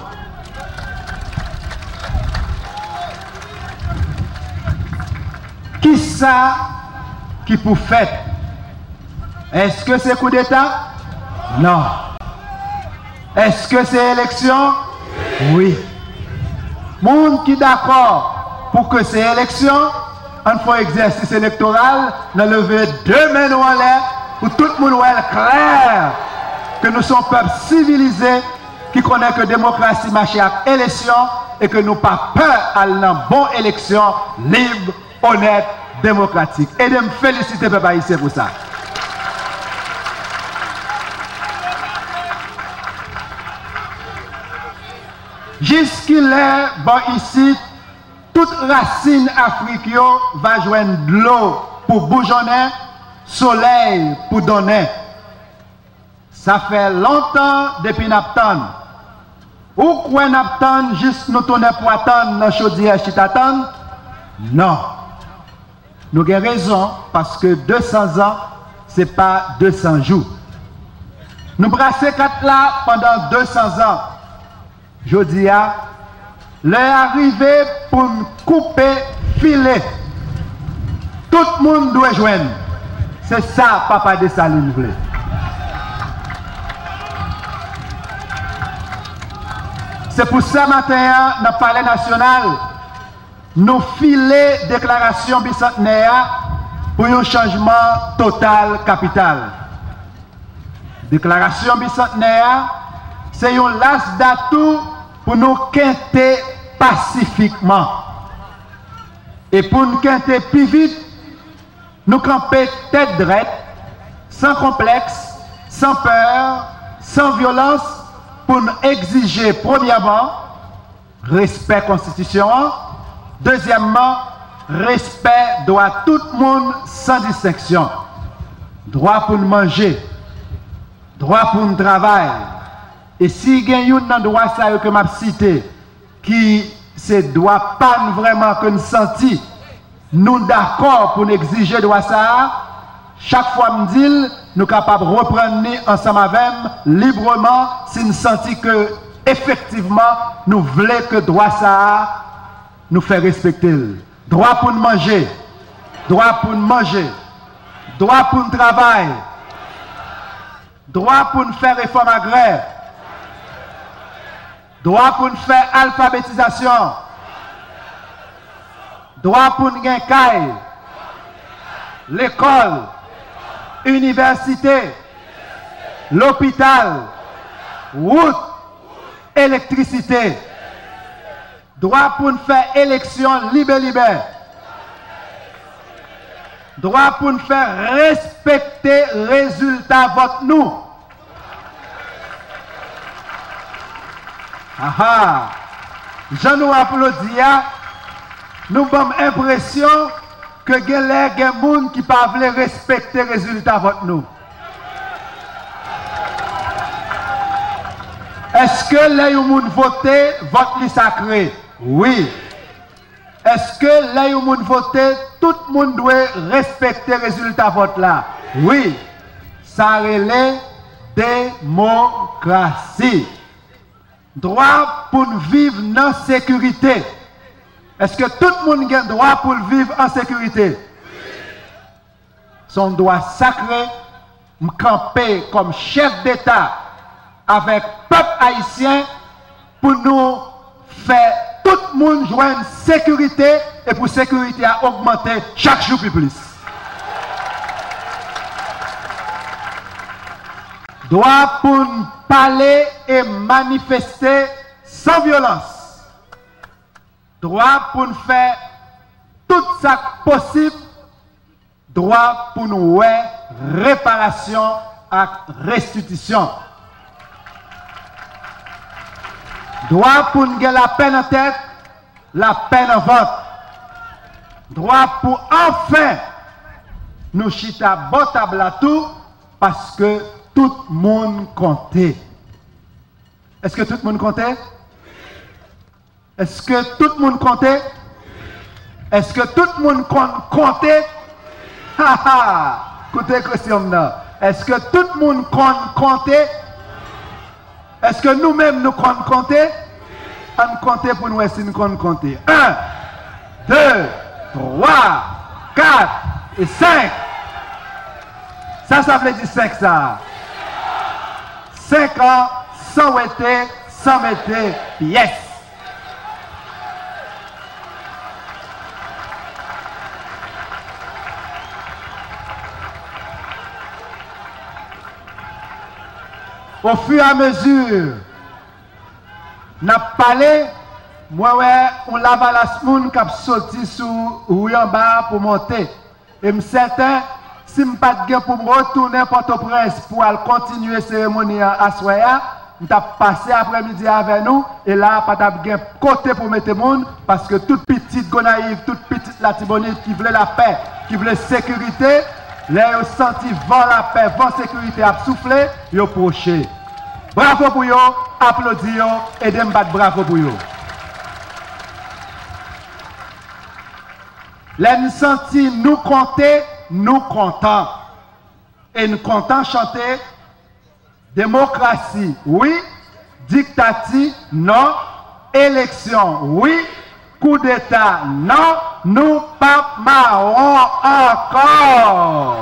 Qui ça qui pour fait? Est-ce que c'est coup d'État? Non. Est-ce que c'est élection? Oui. Moun qui d'accord pour que c'est élection, on fait exercice électoral, nous lever deux mains en l'air pour tout le monde est clair que nous sommes peuple civilisé qui connaît que la démocratie marche à élection et que nous n'avons pas peur à une bonne élection libre, honnête, démocratique. Et de me féliciter peuple haïtien pour ça. Jusqu'il est bon ici, toute racine africaine va joindre de l'eau pour bouillonner, soleil pour donner. Ça fait longtemps depuis Napton. Ou quoi Napton juste nous tourner pour attendre dans chaudière chitaton? Non. Nous avons raison parce que deux cents ans, ce n'est pas deux cents jours. Nous brassons quatre là pendant deux cents ans. Je dis à l'heure arrivée pour couper, filer. Tout le monde doit joindre. C'est ça, Papa Dessalines voulait. C'est pour ça, matin, dans le Palais national, nous filer déclaration bicentenaire pour un changement total capital. Déclaration bicentenaire, c'est un last datou pour nous quinter pacifiquement. Et pour nous quinter plus vite, nous camper tête droite, sans complexe, sans peur, sans violence, pour nous exiger, premièrement, respect constitution, deuxièmement, respect doit tout le monde sans distinction, droit pour nous manger, droit pour nous travailler. Et si il y a un droit ça que m'a cité, qui c'est droit pas vraiment que nous senti, nous d'accord pour nous exiger droit ça, chaque fois me dit, nous sommes capables de reprendre ensemble avec librement si nous sentons que effectivement nous voulons que droit ça nous fait respecter. Droit pour nous manger, droit pour nous manger, droit pour nous travailler, droit pour nous faire réforme agraire, droit pour nous faire alphabétisation, droit pour nous gagner caille, l'école, université, l'hôpital, route, électricité, droit pour nous faire élection libre-libre, droit pour nous faire respecter résultat vote nous. Ah, je nous applaudis, nous avons l'impression que il y a des gens qui ne peuvent pas respecter le résultat vote nous. Est-ce que les gens voté vote les sacré? Oui. Est-ce que les gens voté, tout le monde doit respecter le résultat vote là? Oui. Ça relève démocratie. Droit pour vivre dans la sécurité. Est-ce que tout le monde a le droit pour vivre en sécurité? Son droit sacré, me camper comme chef d'État avec le peuple haïtien pour nous faire tout le monde joindre sécurité et pour sécurité à augmenter chaque jour plus. Droit pour nous parler et manifester sans violence. Droit pour nous faire tout ça possible. Droit pour nous faire réparation et restitution. Droit pour nous la peine en tête, la peine en vote. Droit pour enfin nous chita bon table à tout parce que tout le monde comptait. Est-ce que tout le monde comptait? Est-ce que tout le monde comptait? Est-ce que tout le monde comptait? Ha ha! Écoutez, question là. Est-ce que tout le monde comptait? Est-ce que nous-mêmes nous comptons? On compte pour nous si nous comptons. un, deux, trois, quatre et cinq. Ça, ça veut dire cinq ça. cinq ans, sans ouéter, sans mettre pièce. Au fur et à mesure, nous avons parlé, moi, ouais, on lave à la smoun qui a sorti sous ou en bas pour monter. Et je suis certain, si je n'ai pas de gain pour me retourner à Port-au-Prince pour aller continuer la cérémonie à Soya, je vais passer après-midi avec nous. Et là, pas de gain côté pour mettre le monde, parce que toute petite Gonaïve, toute petite Latibonite qui voulait la paix, qui voulait la sécurité, là, ils ont senti vent la paix, vent sécurité à souffler, ils ont proché. Bravo pour eux, applaudissez et dem bat bravo pour eux. Là, nous senti nous compter, nous comptons. Et nous comptons chanter démocratie, oui, dictature, non, élection, oui, coup d'État, non, nous pas marrons encore.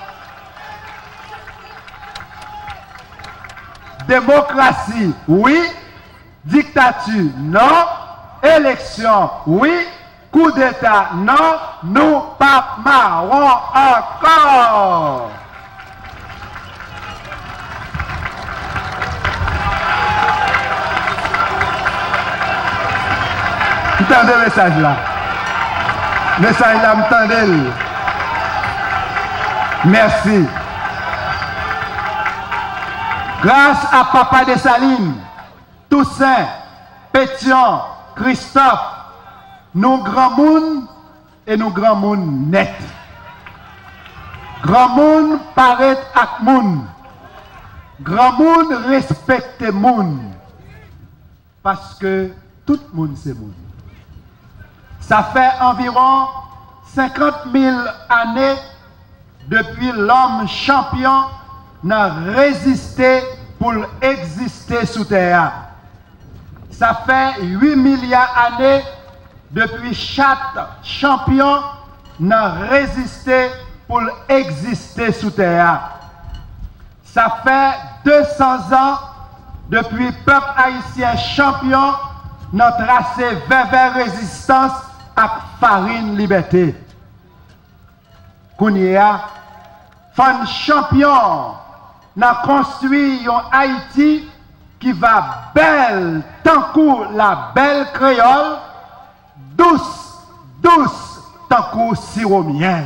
Démocratie, oui. Dictature, non. Élection, oui. Coup d'État, non. Nous pas marrons encore. Entendez le message là. Message là m'tendel. Merci. Grâce à Papa Dessalines, Toussaint, Pétion, Christophe, nous grand monde et nous grand monde net. Grand monde paraît ak moun. Grand monde respecte moun. Parce que tout le monde c'est moun. Ça fait environ cinquante mille années depuis l'homme champion n'a résisté pour exister sous terre. Ça fait huit milliards d'années depuis chaque champion n'a résisté pour exister sous terre. Ça fait deux cents ans depuis le peuple haïtien champion n'a tracé vers vers résistance à farine liberté. Kounia, fan champion n'a construit un Haïti qui va belle, tant que la belle créole, douce, douce, tant que sirop miel.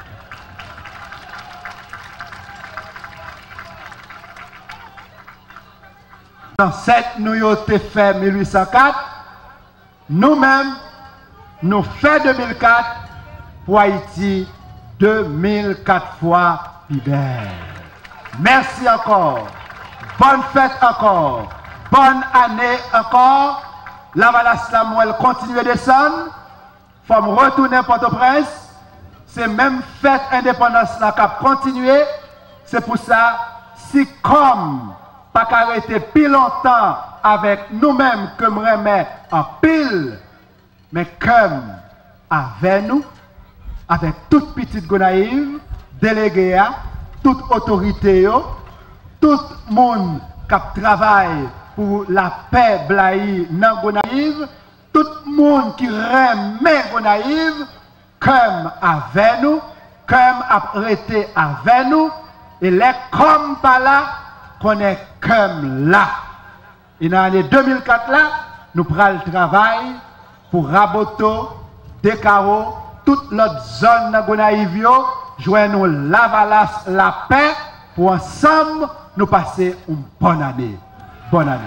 Dans cette nous avons fait mille huit cent quatre, nous-mêmes, nous fait deux mille quatre pour Haïti deux mille quatre fois plus belle. Merci encore. Bonne fête encore. Bonne année encore. La Valace Samuel continue de descendre. Il faut retourner à Port-au-Prince. C'est même fête indépendance là qui a continué. C'est pour ça, si comme pas arrêter plus longtemps avec nous-mêmes que nous remet en pile, mais comme avec nous, avec toute petite Gonaïve, délégué, toute autorité, tout le monde qui travaille pour la paix blaïe dans Gonaïve, tout le monde qui remet Gonaïve, comme avec nous, comme arrêté avec nous, et les comme pas là, qu'on est comme là. Et dans l'année deux mille quatre là, nous prenons le travail pour Raboto, Décaro, toute l'autre zone de Gonaïve, joignons la Valace, la paix, pour ensemble nous passer une bonne année. Bonne année.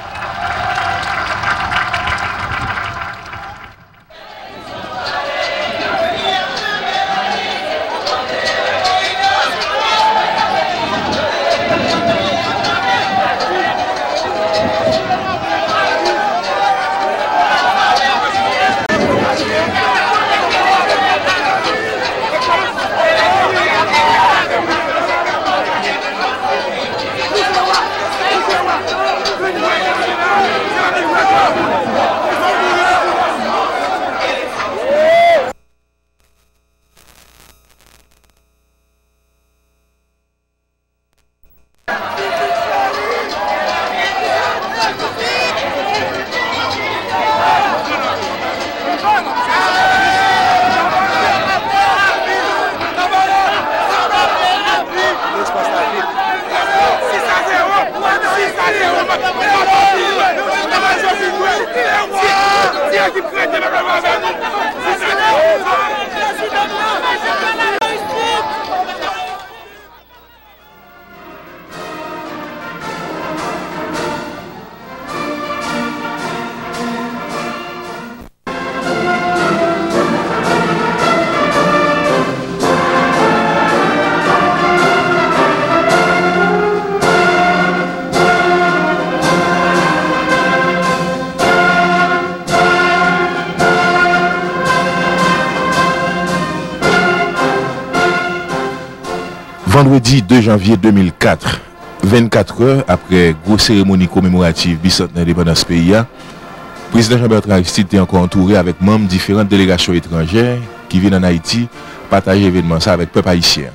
Vendredi deux janvier deux mille quatre, vingt-quatre heures après grosse cérémonie commémorative bicentenaire d'indépendance pays, le président Jean-Bertrand Aristide était encore entouré avec membres de différentes délégations étrangères qui viennent en Haïti partager l'événement ça avec le peuple haïtien.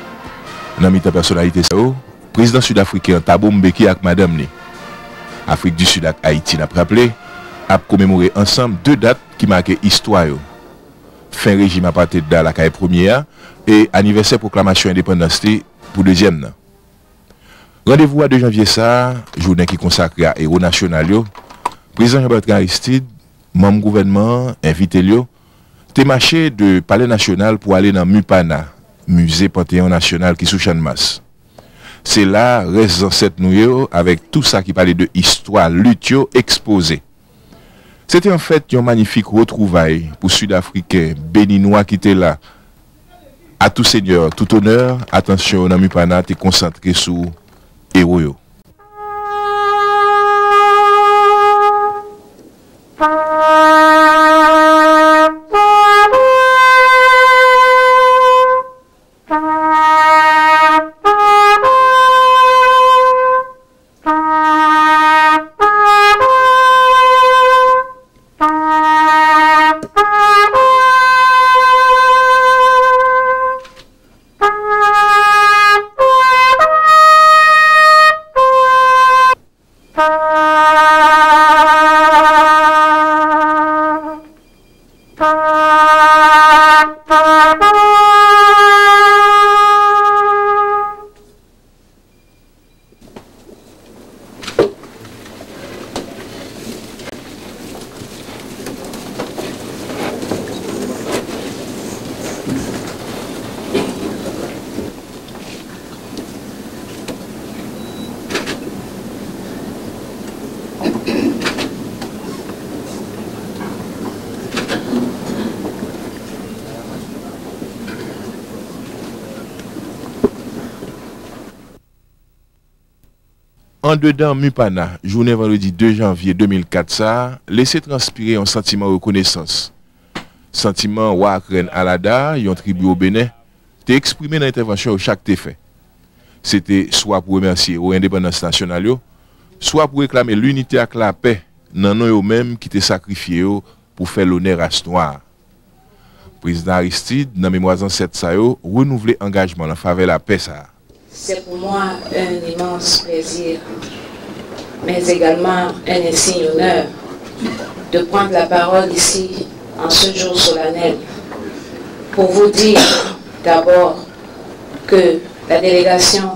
Dans la personnalité, le président sud-africain Thabo Mbeki avec Madame Né, Afrique du Sud avec Haïti, n'a rappelé, a commémoré ensemble deux dates qui marquent l'histoire. Fin régime apartheid dans la caille première et anniversaire proclamation indépendance pour deuxième. Rendez-vous à deux janvier ça, journée qui consacrée à héros national, président Jean-Bertrand Aristide, membre gouvernement, invité Lio, t'es marché de Palais National pour aller dans Mupana, musée Panthéon National qui sous Chanmas. C'est là, reste dans cette nouille avec tout ça qui parlait de histoire, lutte exposé. C'était en fait un magnifique retrouvaille pour Sud-Africains, Béninois qui étaient là. À tout seigneur, tout honneur, attention, dans Mupana, t'es concentré sur héros. En dedans Mupana, journée vendredi deux janvier deux mille quatre, ça, laissé transpirer un sentiment de reconnaissance. Sentiment Wakren Alada, yon tribu au Bénin, t'est exprimé dans l'intervention où chaque t'est fait. C'était soit pour remercier l'indépendance nationale, soit pour réclamer l'unité avec la paix, dans nous eux-mêmes qui t'est sacrifié pour faire l'honneur à ce noir. Président Aristide, dans mémoire ancêtre ça, renouveler engagement en faveur de la paix ça. C'est pour moi un immense plaisir, mais également un insigne honneur de prendre la parole ici en ce jour solennel pour vous dire d'abord que la délégation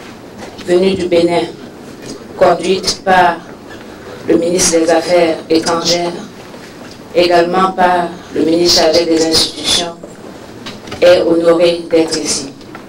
venue du Bénin, conduite par le ministre des Affaires étrangères, également par le ministre chargé des institutions, est honorée d'être ici.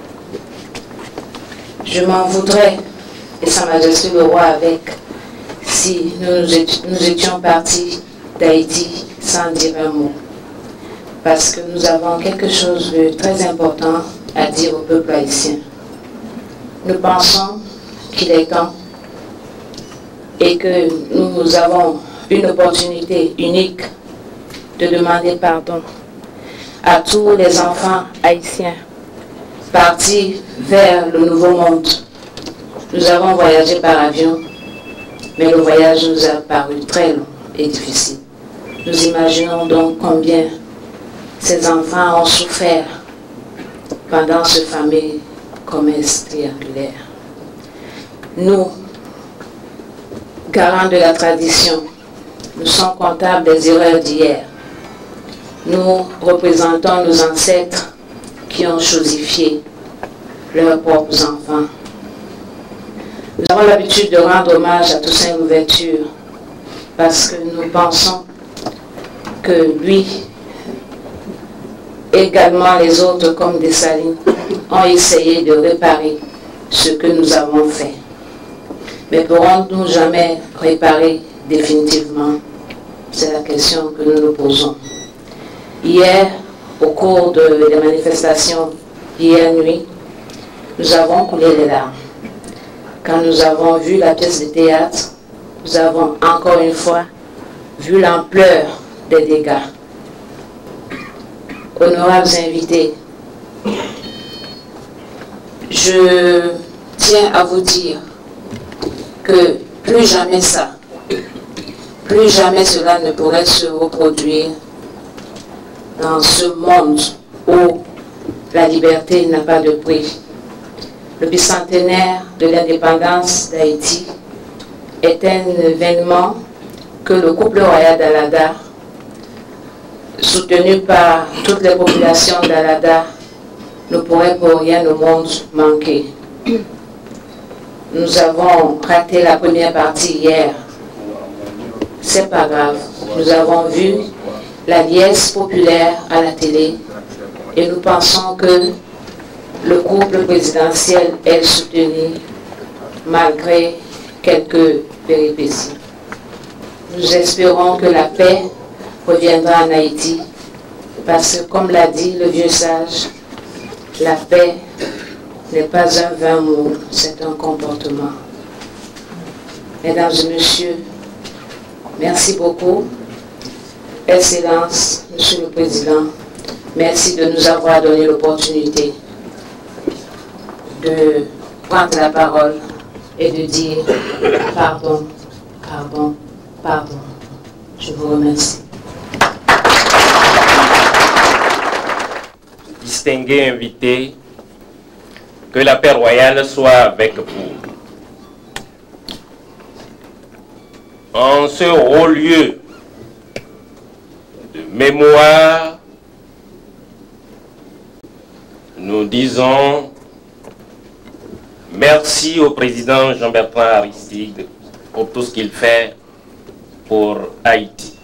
Je m'en voudrais, et Sa Majesté le Roi avec, si nous, nous étions partis d'Haïti sans dire un mot. Parce que nous avons quelque chose de très important à dire au peuple haïtien. Nous pensons qu'il est temps et que nous avons une opportunité unique de demander pardon à tous les enfants haïtiens partis vers le nouveau monde. Nous avons voyagé par avion, mais le voyage nous a paru très long et difficile. Nous imaginons donc combien ces enfants ont souffert pendant ce fameux commerce triangulaire. Nous, garants de la tradition, nous sommes comptables des erreurs d'hier. Nous représentons nos ancêtres qui ont chosifié leurs propres enfants. Nous avons l'habitude de rendre hommage à Toussaint Louverture parce que nous pensons que lui, également les autres comme Dessalines, ont essayé de réparer ce que nous avons fait. Mais pourrons-nous jamais réparer définitivement? C'est la question que nous nous posons. Hier, au cours de, des manifestations, hier nuit, nous avons coulé les larmes. Quand nous avons vu la pièce de théâtre, nous avons encore une fois vu l'ampleur des dégâts. Honorables invités, je tiens à vous dire que plus jamais ça, plus jamais cela ne pourrait se reproduire dans ce monde où la liberté n'a pas de prix. Le bicentenaire de l'indépendance d'Haïti est un événement que le couple royal d'Alada, soutenu par toutes les populations d'Alada, ne pourrait pour rien au monde manquer. Nous avons raté la première partie hier. C'est pas grave. Nous avons vu la liesse populaire à la télé et nous pensons que le couple présidentiel est soutenu malgré quelques péripéties. Nous espérons que la paix reviendra en Haïti parce que, comme l'a dit le vieux sage, la paix n'est pas un vain mot, c'est un comportement. Mesdames et messieurs, merci beaucoup. Excellence, Monsieur le Président, merci de nous avoir donné l'opportunité de prendre la parole et de dire pardon, pardon, pardon. Je vous remercie. Distingués invités, que la paix royale soit avec vous. En ce haut lieu de mémoire, nous disons merci au président Jean-Bertrand Aristide pour tout ce qu'il fait pour Haïti.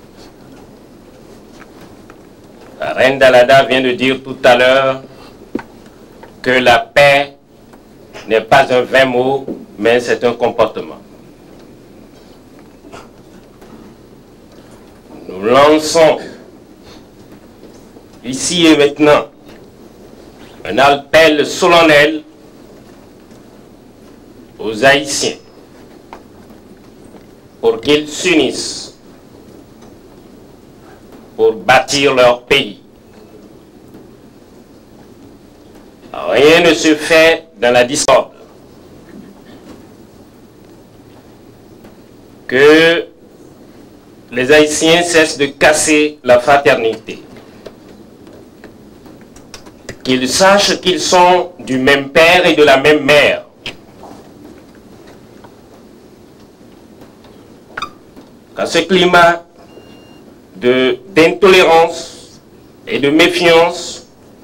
La reine Dalada vient de dire tout à l'heure que la paix n'est pas un vain mot, mais c'est un comportement. Nous lançons ici et maintenant un appel solennel aux Haïtiens pour qu'ils s'unissent pour bâtir leur pays. Rien ne se fait dans la discorde. Que les Haïtiens cessent de casser la fraternité. Qu'ils sachent qu'ils sont du même père et de la même mère. Qu'à ce climat d'intolérance et de méfiance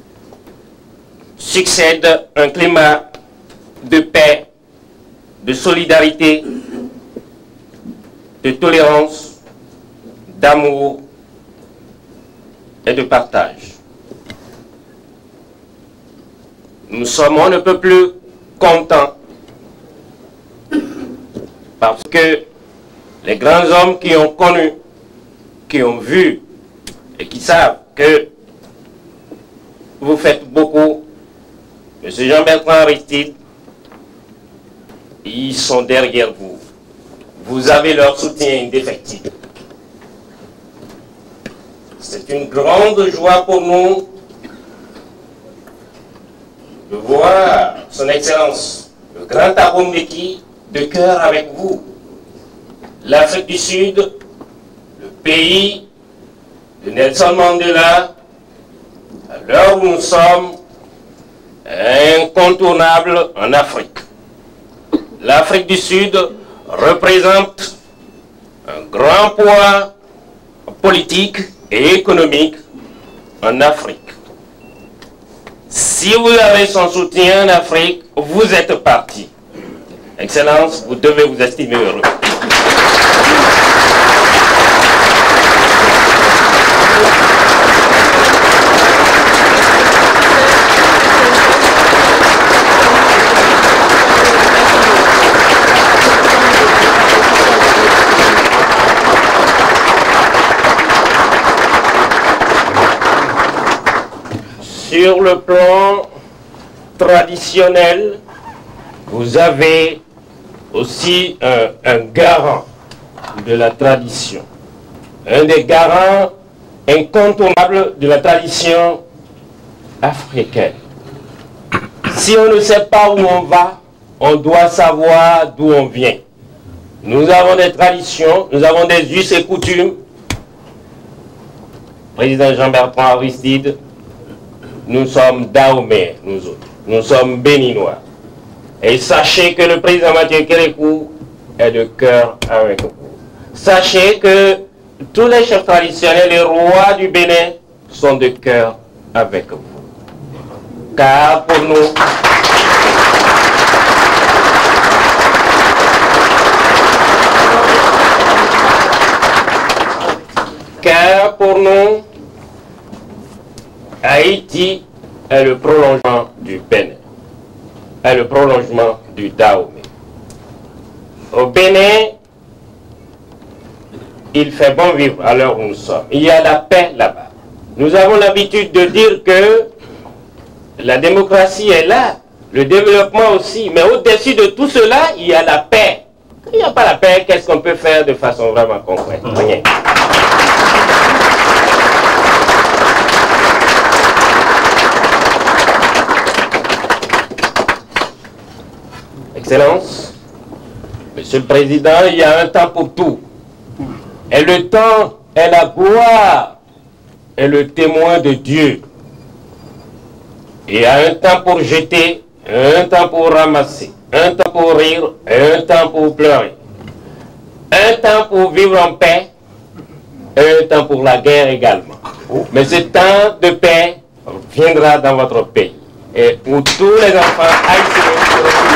succède un climat de paix, de solidarité, de tolérance, d'amour et de partage. Nous sommes on ne peut plus contents parce que les grands hommes qui ont connu, qui ont vu et qui savent que vous faites beaucoup, M. Jean-Bertrand Aristide, ils sont derrière vous. Vous avez leur soutien indéfectible. C'est une grande joie pour nous de voir son Excellence, le grand Thabo Mbeki, de cœur avec vous. L'Afrique du Sud, le pays de Nelson Mandela, à l'heure où nous sommes, incontournable en Afrique. L'Afrique du Sud représente un grand poids politique et économique en Afrique. Si vous avez son soutien en Afrique, vous êtes parti. Excellence, vous devez vous estimer heureux. Sur le plan traditionnel, vous avez aussi un, un garant de la tradition, un des garants incontournables de la tradition africaine. Si on ne sait pas où on va, on doit savoir d'où on vient. Nous avons des traditions, nous avons des us et coutumes. Président Jean-Bertrand Aristide, nous sommes Dahomey, nous autres. Nous sommes béninois. Et sachez que le président Mathieu Kérékou est de cœur avec vous. Sachez que tous les chefs traditionnels et rois du Bénin sont de cœur avec vous. Car pour nous, car pour nous, Haïti est le prolongement du Bénin, est le prolongement du Dahomey. Au Bénin, il fait bon vivre à l'heure où nous sommes. Il y a la paix là-bas. Nous avons l'habitude de dire que la démocratie est là, le développement aussi, mais au-dessus de tout cela, il y a la paix. Il n'y a pas la paix, qu'est-ce qu'on peut faire de façon vraiment concrète? Rien. Excellence, Monsieur le Président, il y a un temps pour tout. Et le temps est la gloire, est le témoin de Dieu. Il y a un temps pour jeter, un temps pour ramasser, un temps pour rire, un temps pour pleurer. Un temps pour vivre en paix, un temps pour la guerre également. Mais ce temps de paix viendra dans votre pays. Et pour tous les enfants haïtiens,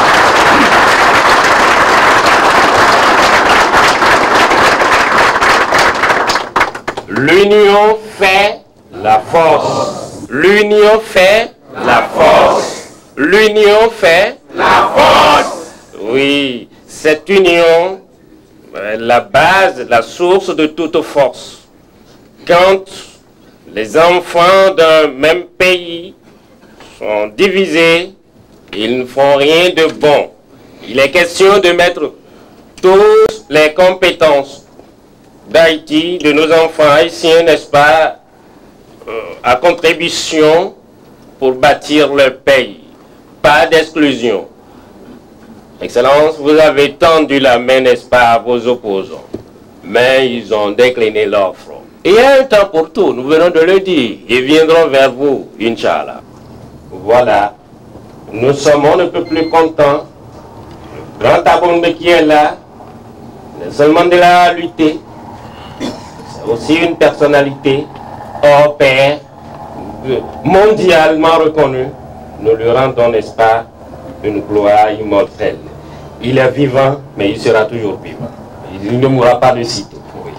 l'union fait la force. L'union fait la force. L'union fait la force. Oui, cette union est la base, la source de toute force. Quand les enfants d'un même pays sont divisés, ils ne font rien de bon. Il est question de mettre toutes les compétences d'Haïti, de nos enfants haïtiens, n'est-ce pas, euh, à contribution pour bâtir le pays. Pas d'exclusion. Excellence, vous avez tendu la main, n'est-ce pas, à vos opposants, mais ils ont décliné leur front. Il y a un temps pour tout, nous venons de le dire. Ils viendront vers vous, Inch'Allah. Voilà. Nous sommes on ne peut plus contents. Le grand Abondé qui est là, Nelson Mandela a lutté. C'est aussi une personnalité hors pair, mondialement reconnue. Nous lui rendons, n'est-ce pas, une gloire immortelle. Il est vivant, mais il sera toujours vivant. Il ne mourra pas de sitôt. Oui.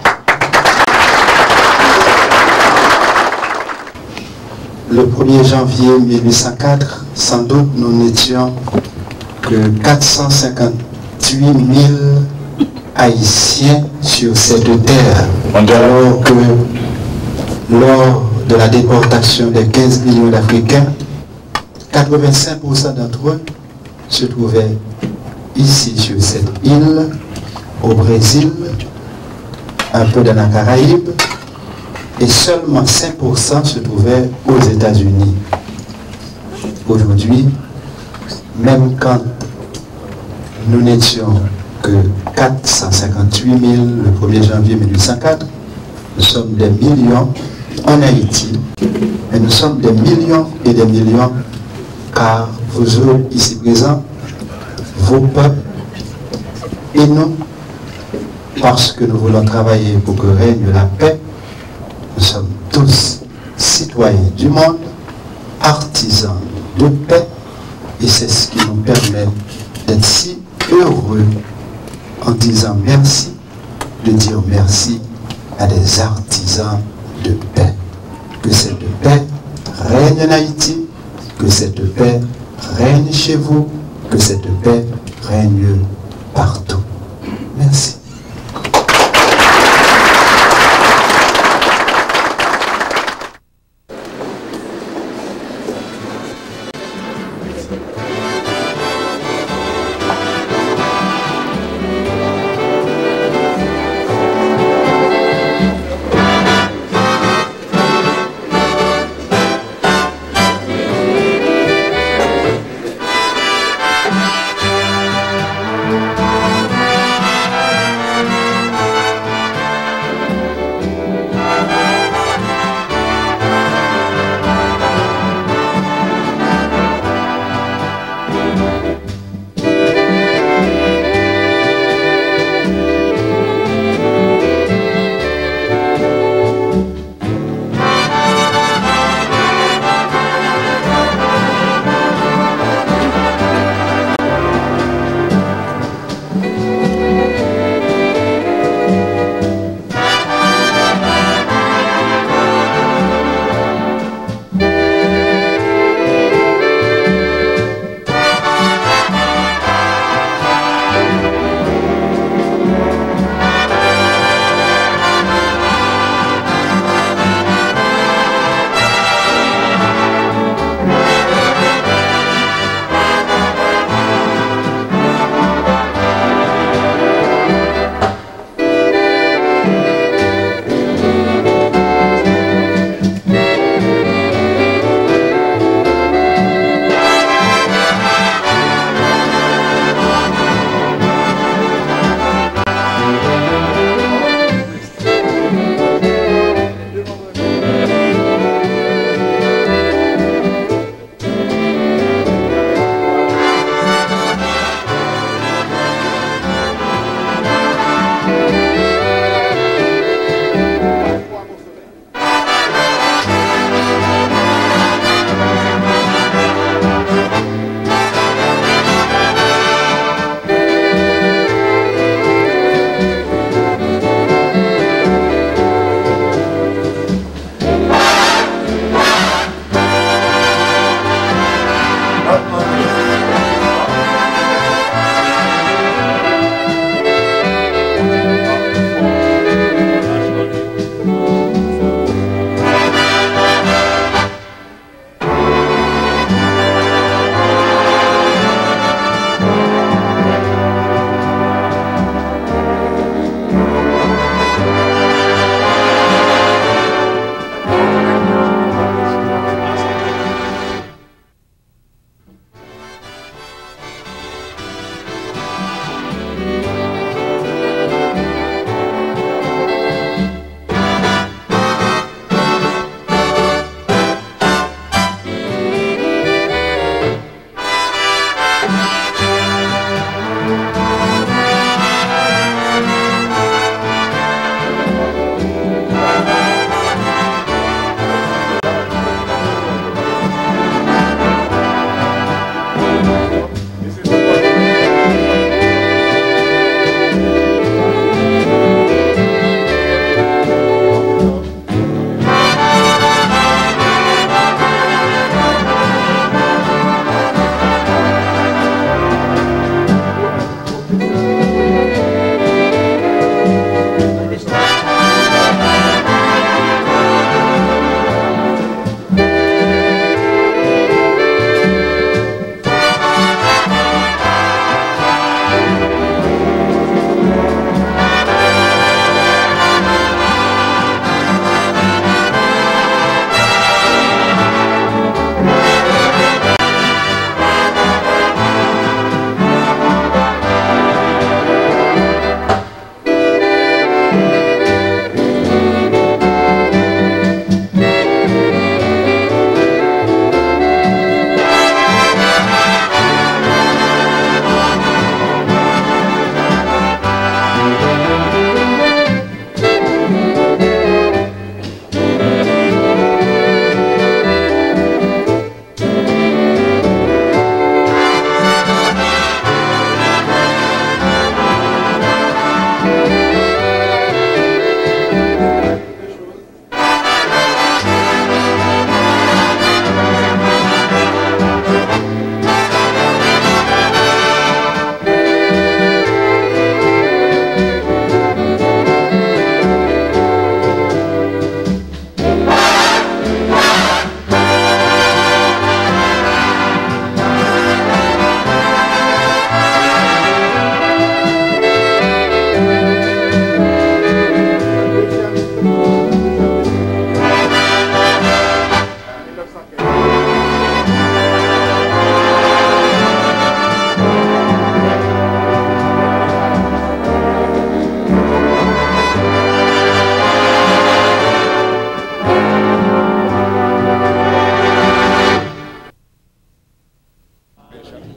Le premier janvier mille huit cent quatre, sans doute nous n'étions que quatre cent cinquante-huit mille Haïtiens sur cette terre, alors que lors de la déportation des quinze millions d'Africains, quatre-vingt-cinq pour cent d'entre eux se trouvaient ici sur cette île, au Brésil, un peu dans la Caraïbe, et seulement cinq pour cent se trouvaient aux États-Unis. Aujourd'hui, même quand nous n'étions que quatre cent cinquante-huit mille le premier janvier mille huit cent quatre, nous sommes des millions en Haïti, et nous sommes des millions et des millions, car vous eux ici présents, vos peuples et nous, parce que nous voulons travailler pour que règne la paix, nous sommes tous citoyens du monde, artisans de paix, et c'est ce qui nous permet d'être si heureux en disant merci, de dire merci à des artisans de paix. Que cette paix règne en Haïti, que cette paix règne chez vous, que cette paix règne partout. Merci.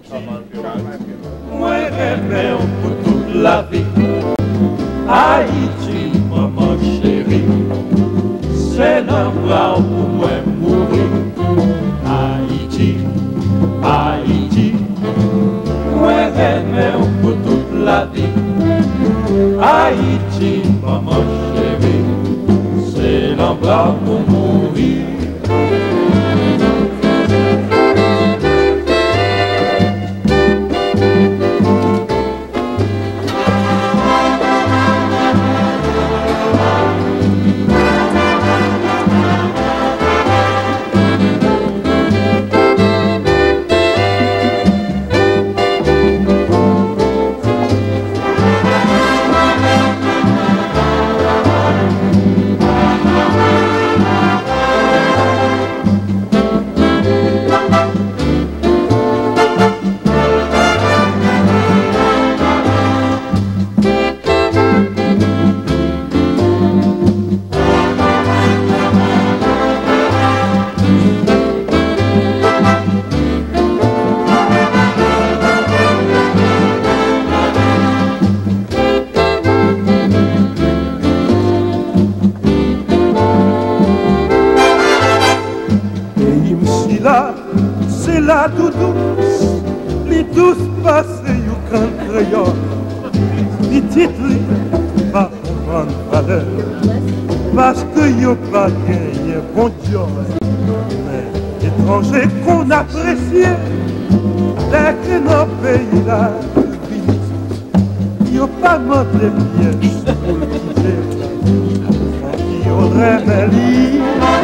Moi rêve pour toute la vie. Haïti, maman chérie, c'est l'endroit pour moi mourir. Haïti, Haïti, moi rêve pour toute la vie. Haïti, maman chérie, c'est l'endroit pour mourir. C'est la tout douce, les douces passées au grand crayon. Les titres pas comprendre valeur, parce que y'a pas gagné bon Dieu. Mais étrangers qu'on appréciait, dès que nos pays là, y'a pas montré pièces pour le quitter, qui aurait mêlé.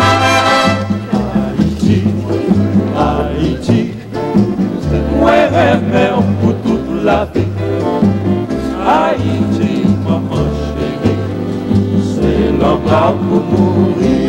Haïti, moi rêve pour toute la vie. Haïti, maman chérie, c'est l'endroit pour mourir.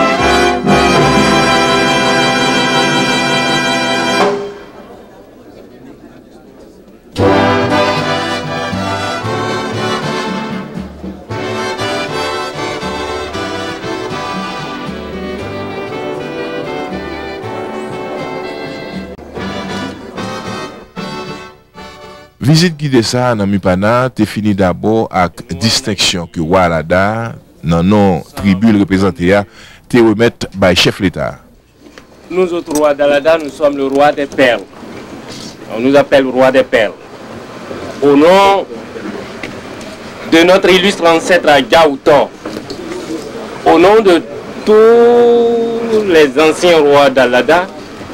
Visite guidée ça dans Mipana, t'es fini d'abord avec distinction que Walada, dans non tribu représenté à, te remettre par chef l'État. Nous autres rois d'Alada, nous sommes le roi des perles. On nous appelle le roi des perles. Au nom de notre illustre ancêtre Gaoutan, au nom de tous les anciens rois d'Alada,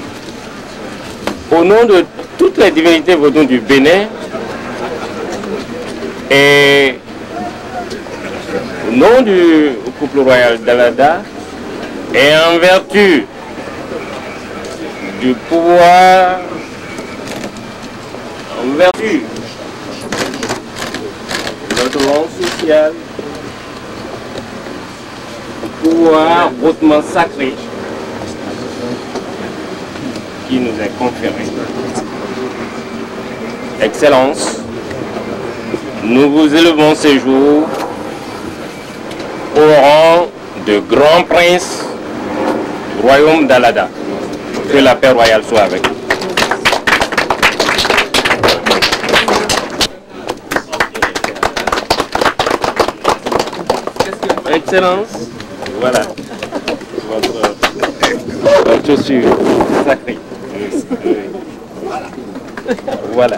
au nom de toutes les divinités vaudoues du Bénin, et au nom du couple royal d'Alada, et en vertu du pouvoir, en vertu de notre rang social, du pouvoir hautement sacré qui nous est conféré. Excellence, nous vous élevons ce jour au rang de grand prince du royaume d'Alada. Que la paix royale soit avec vous. Excellence, voilà votre, votre chaussure sacrée. Voilà.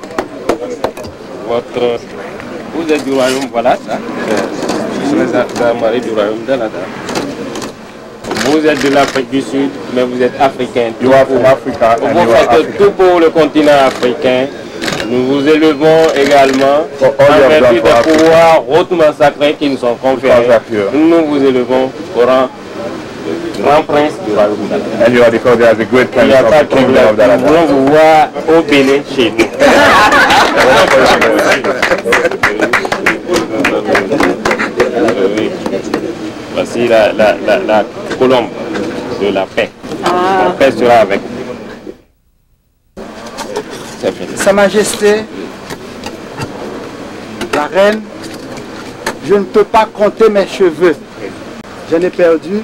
Votre... Vous êtes du royaume, voilà ça. Vous êtes la du royaume d'Alada. Vous êtes de l'Afrique du Sud, mais vous êtes africain. You are from Africa. Vous faites tout pour le continent africain. Nous vous élevons également en vertu des pouvoirs hautement sacrés qui nous sont conférés. Nous vous élevons au rang de grand prince du royaume d'Alada. And you are because there is a great prince of the kingdom of Dalada. Nous voulons vous voir au Bénin chez nous. Voici la, la, la, la colombe de la paix. Ah. La paix sera avec vous. Sa Majesté, la reine, je ne peux pas compter mes cheveux. J'en ai perdu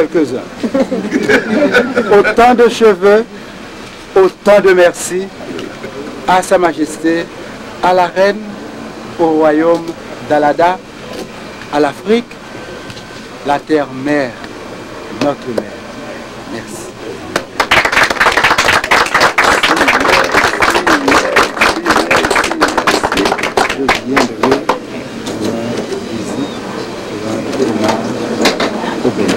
quelques-uns. Autant de cheveux, autant de merci, à Sa Majesté, à la Reine, au royaume d'Alada, à l'Afrique, la terre-mère, notre mère. Merci. Je viendrai au Bénin.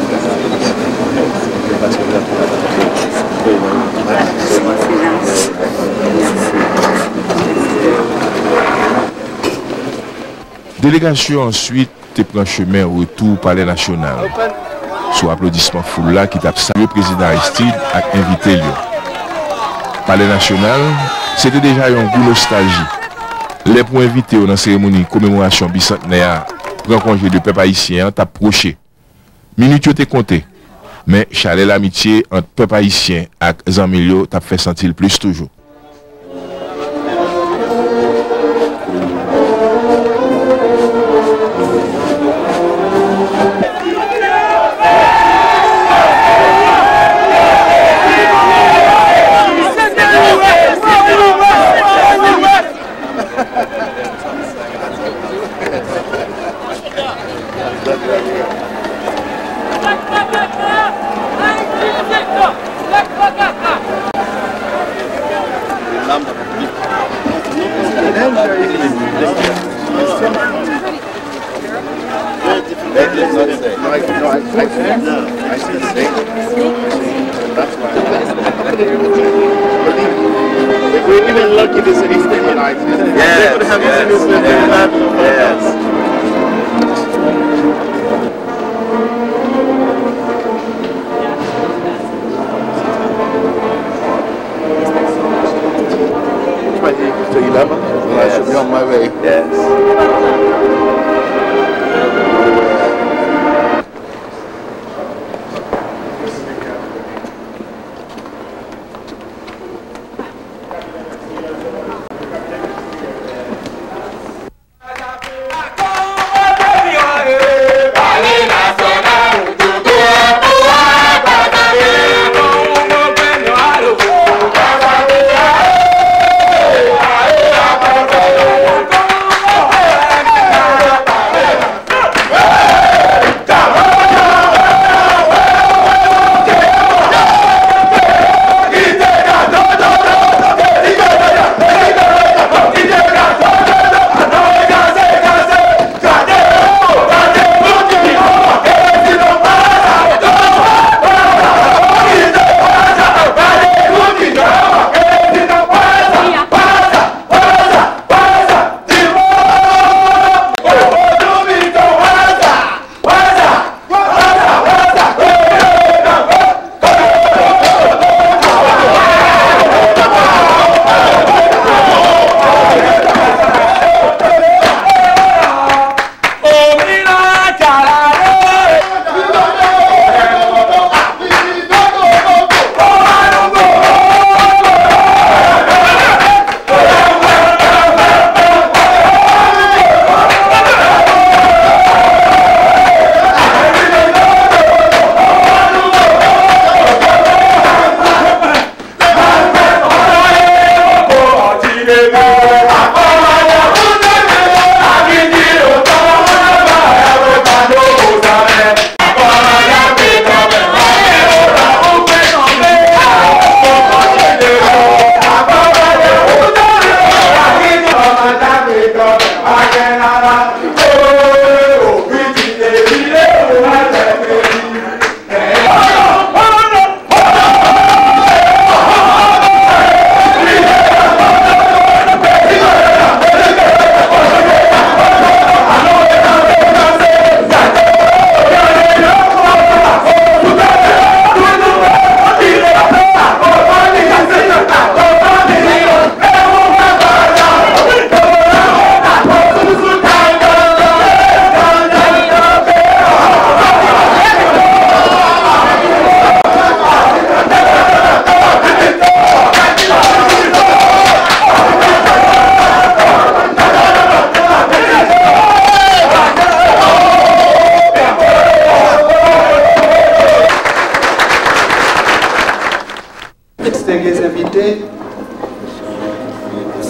Délégation ensuite te prend chemin au retour au Palais National. Sous applaudissement foule là qui t'a salué le président Aristide a invité lui. Palais National, c'était déjà un goût nostalgie. Les pour inviter dans la cérémonie commémoration bicentenaire prend congé de peuple haïtien t'a approché. Minute t'es compté. Mais chalet l'amitié entre peuple haïtien et Zamilio t'a fait sentir plus toujours.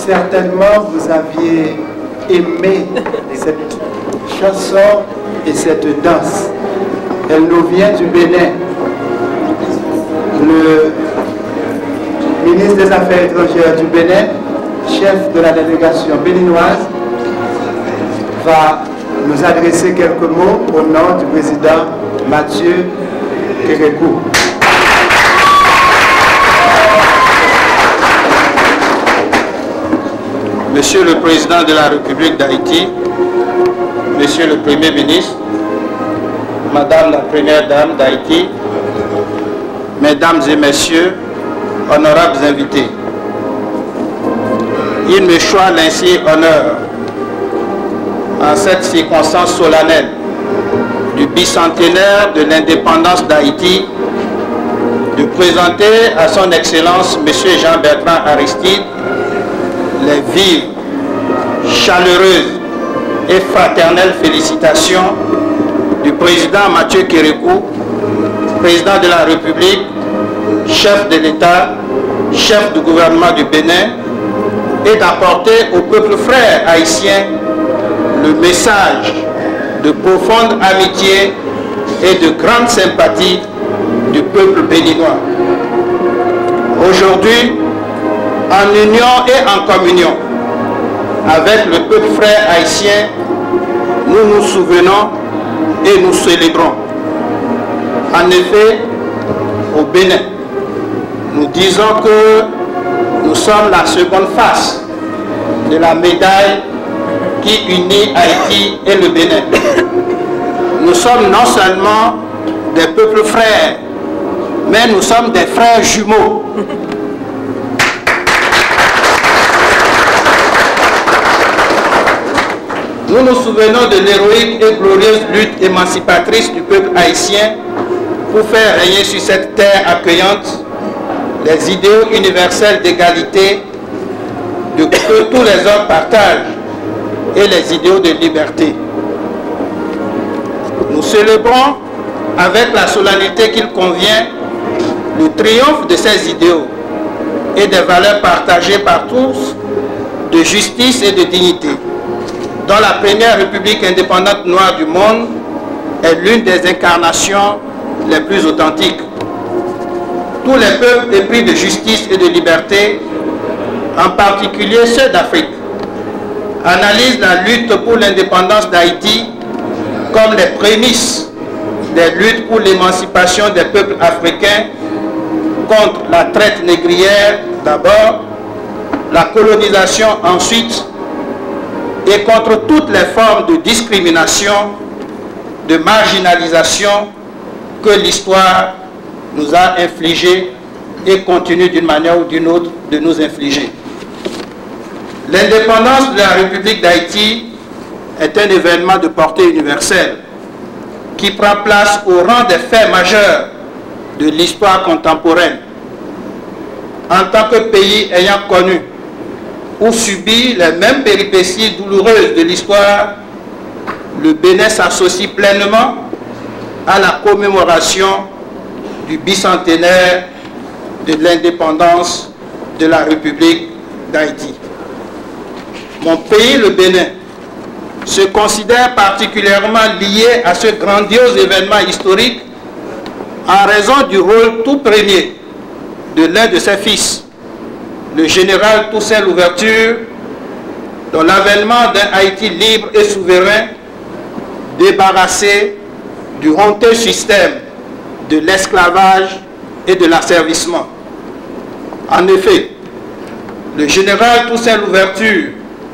certainement vous aviez aimé cette chanson et cette danse. Elle nous vient du Bénin. Le ministre des Affaires étrangères du Bénin, chef de la délégation béninoise, va nous adresser quelques mots au nom du président Mathieu Kérékou. Monsieur le Président de la République d'Haïti, Monsieur le Premier ministre, Madame la Première Dame d'Haïti, Mesdames et Messieurs, honorables invités, il me choisit l'ainsi honneur, en cette circonstance solennelle du bicentenaire de l'indépendance d'Haïti, de présenter à son Excellence Monsieur Jean-Bertrand Aristide les vives, chaleureuses et fraternelles félicitations du président Mathieu Kérékou, président de la République, chef de l'État, chef du gouvernement du Bénin, et d'apporter au peuple frère haïtien le message de profonde amitié et de grande sympathie du peuple béninois. Aujourd'hui, en union et en communion avec le peuple frère haïtien, nous nous souvenons et nous célébrons. En effet, au Bénin, nous disons que nous sommes la seconde face de la médaille qui unit Haïti et le Bénin. Nous sommes non seulement des peuples frères, mais nous sommes des frères jumeaux. Nous nous souvenons de l'héroïque et glorieuse lutte émancipatrice du peuple haïtien pour faire régner sur cette terre accueillante les idéaux universels d'égalité que tous les hommes partagent et les idéaux de liberté. Nous célébrons avec la solennité qu'il convient le triomphe de ces idéaux et des valeurs partagées par tous de justice et de dignité, dont la première république indépendante noire du monde est l'une des incarnations les plus authentiques. Tous les peuples épris de justice et de liberté, en particulier ceux d'Afrique, analysent la lutte pour l'indépendance d'Haïti comme les prémices des luttes pour l'émancipation des peuples africains contre la traite négrière d'abord, la colonisation ensuite, et contre toutes les formes de discrimination, de marginalisation que l'histoire nous a infligées et continue d'une manière ou d'une autre de nous infliger. L'indépendance de la République d'Haïti est un événement de portée universelle qui prend place au rang des faits majeurs de l'histoire contemporaine. En tant que pays ayant connu ou subi les mêmes péripéties douloureuses de l'histoire, le Bénin s'associe pleinement à la commémoration du bicentenaire de l'indépendance de la République d'Haïti. Mon pays, le Bénin, se considère particulièrement lié à ce grandiose événement historique en raison du rôle tout premier de l'un de ses fils, le général Toussaint Louverture, dont l'avènement d'un Haïti libre et souverain, débarrassé du honteux système de l'esclavage et de l'asservissement. En effet, le général Toussaint Louverture,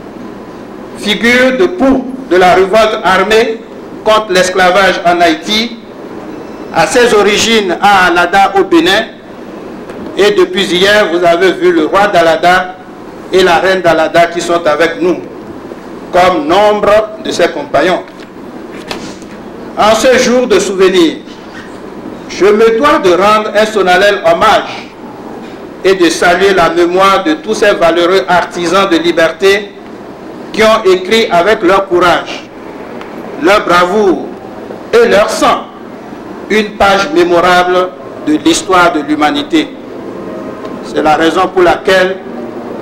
figure de proue de la révolte armée contre l'esclavage en Haïti, a ses origines à Alada au Bénin, et depuis hier, vous avez vu le roi d'Alada et la reine d'Alada qui sont avec nous, comme nombre de ses compagnons. En ce jour de souvenir, je me dois de rendre un solennel hommage et de saluer la mémoire de tous ces valeureux artisans de liberté qui ont écrit avec leur courage, leur bravoure et leur sang une page mémorable de l'histoire de l'humanité. C'est la raison pour laquelle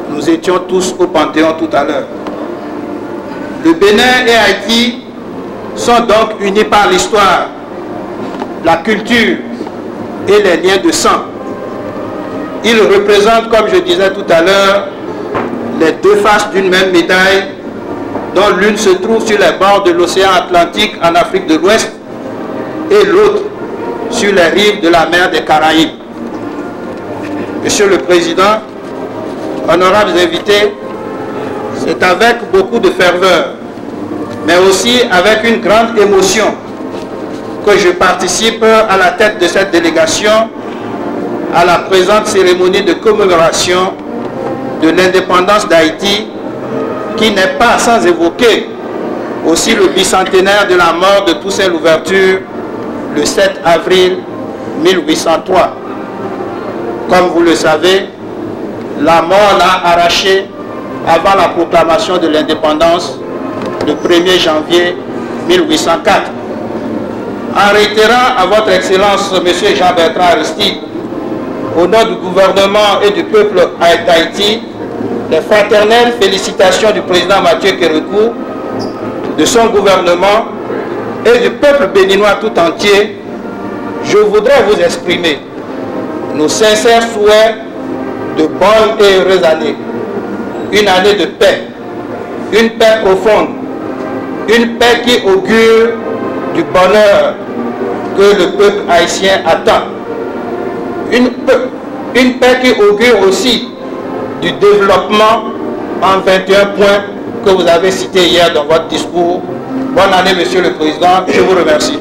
nous étions tous au Panthéon tout à l'heure. Le Bénin et Haïti sont donc unis par l'histoire, la culture et les liens de sang. Ils représentent, comme je disais tout à l'heure, les deux faces d'une même médaille, dont l'une se trouve sur les bords de l'océan Atlantique en Afrique de l'Ouest et l'autre sur les rives de la mer des Caraïbes. Monsieur le Président, honorables invités, c'est avec beaucoup de ferveur, mais aussi avec une grande émotion que je participe à la tête de cette délégation à la présente cérémonie de commémoration de l'indépendance d'Haïti, qui n'est pas sans évoquer aussi le bicentenaire de la mort de Toussaint Louverture le sept avril mille huit cent trois. Comme vous le savez, la mort l'a arraché avant la proclamation de l'indépendance le premier janvier mille huit cent quatre. En réitérant à votre Excellence, M. Jean-Bertrand Aristide, au nom du gouvernement et du peuple d'Haïti, les fraternelles félicitations du président Mathieu Kérékou, de son gouvernement et du peuple béninois tout entier, je voudrais vous exprimer nos sincères souhaits de bonnes et heureuses années. Une année de paix, une paix profonde, une paix qui augure du bonheur que le peuple haïtien attend. Une, une paix qui augure aussi du développement en vingt et un points que vous avez cités hier dans votre discours. Bonne année, Monsieur le Président. Je vous remercie.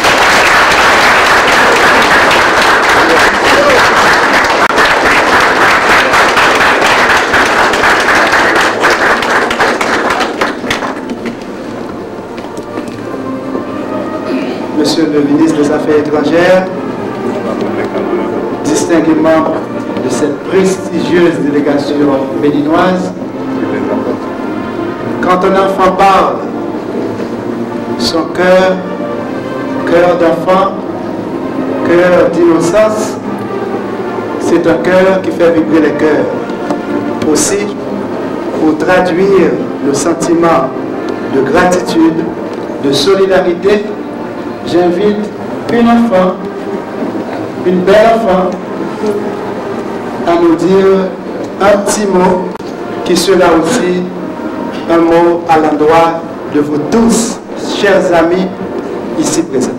Monsieur le ministre des Affaires étrangères, distingués membres de cette prestigieuse délégation béninoise, quand un enfant parle, son cœur, cœur d'enfant, cœur d'innocence, c'est un cœur qui fait vibrer les cœurs. Aussi, pour traduire le sentiment de gratitude, de solidarité, j'invite une enfant, une belle enfant, à nous dire un petit mot qui sera aussi un mot à l'endroit de vous tous, chers amis, ici présents.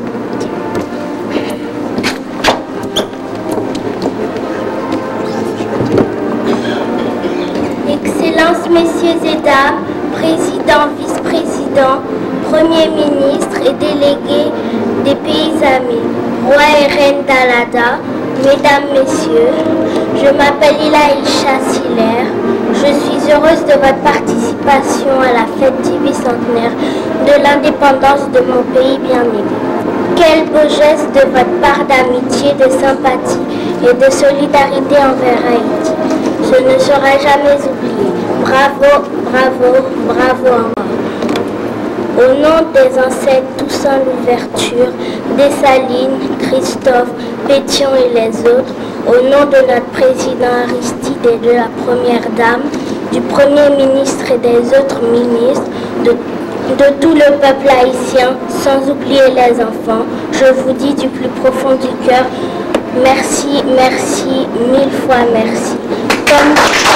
Excellences, messieurs et dames, présidents, vice-présidents, premiers ministres et délégués des pays amis, rois et reines d'Alada, mesdames, messieurs, je m'appelle Ilaïcha Siller. Je suis heureuse de votre participation à la fête du bicentenaire de l'indépendance de mon pays bien-aimé. Quel beau geste de votre part d'amitié, de sympathie et de solidarité envers Haïti. Je ne serai jamais oublié. Bravo, bravo, bravo encore. Au nom des ancêtres Toussaint Louverture, Dessalines, Christophe, Pétion et les autres, au nom de notre président Aristide et de la première dame, du premier ministre et des autres ministres, de, de tout le peuple haïtien, sans oublier les enfants, je vous dis du plus profond du cœur, merci, merci, mille fois merci. Comme,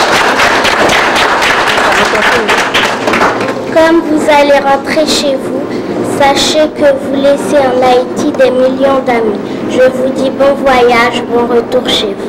Comme vous allez rentrer chez vous, sachez que vous laissez en Haïti des millions d'amis. Je vous dis bon voyage, bon retour chez vous.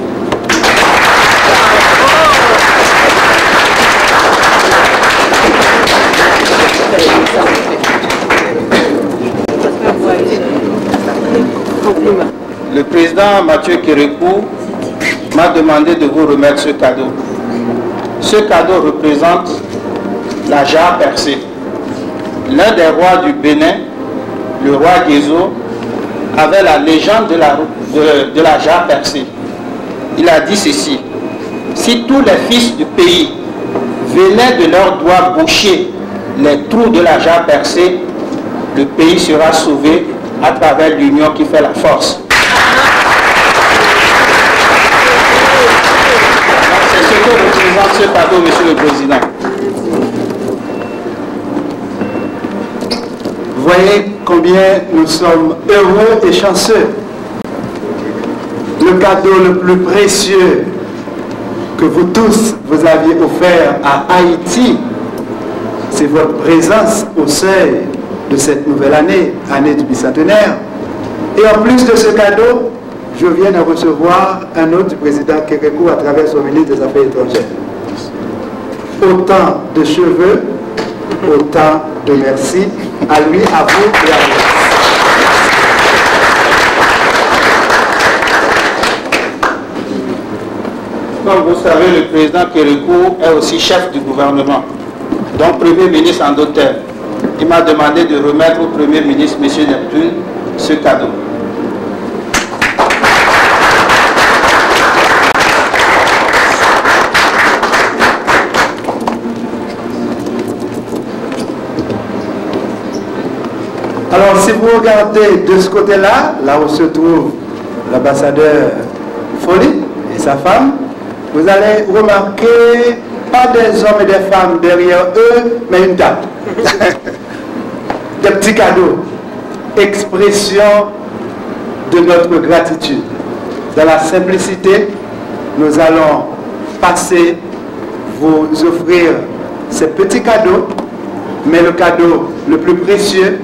Le président Mathieu Kérékou m'a demandé de vous remettre ce cadeau. Ce cadeau représente la jarre percée. L'un des rois du Bénin, le roi Guézo, avait la légende de la, de, de la jarre percée. Il a dit ceci: si tous les fils du pays venaient de leurs doigts boucher les trous de la jarre percée, le pays sera sauvé à travers l'union qui fait la force. C'est ce que représente ce cadeau, Monsieur le Président. Vous voyez combien nous sommes heureux et chanceux. Le cadeau le plus précieux que vous tous vous aviez offert à Haïti, c'est votre présence au seuil de cette nouvelle année, année du bicentenaire. Et en plus de ce cadeau, je viens de recevoir un autre du président Kérékou à travers son ministre des Affaires étrangères. Autant de cheveux, autant de merci à lui, à vous et à vous. Comme vous savez, le président Kérékou est aussi chef du gouvernement, donc Premier ministre en d'autres termes. Il m'a demandé de remettre au Premier ministre, M. Neptune, ce cadeau. Alors, si vous regardez de ce côté-là, là où se trouve l'ambassadeur Folie et sa femme, vous allez remarquer pas des hommes et des femmes derrière eux, mais une table. Des petits cadeaux, expression de notre gratitude. Dans la simplicité, nous allons passer, vous offrir ces petits cadeaux, mais le cadeau le plus précieux,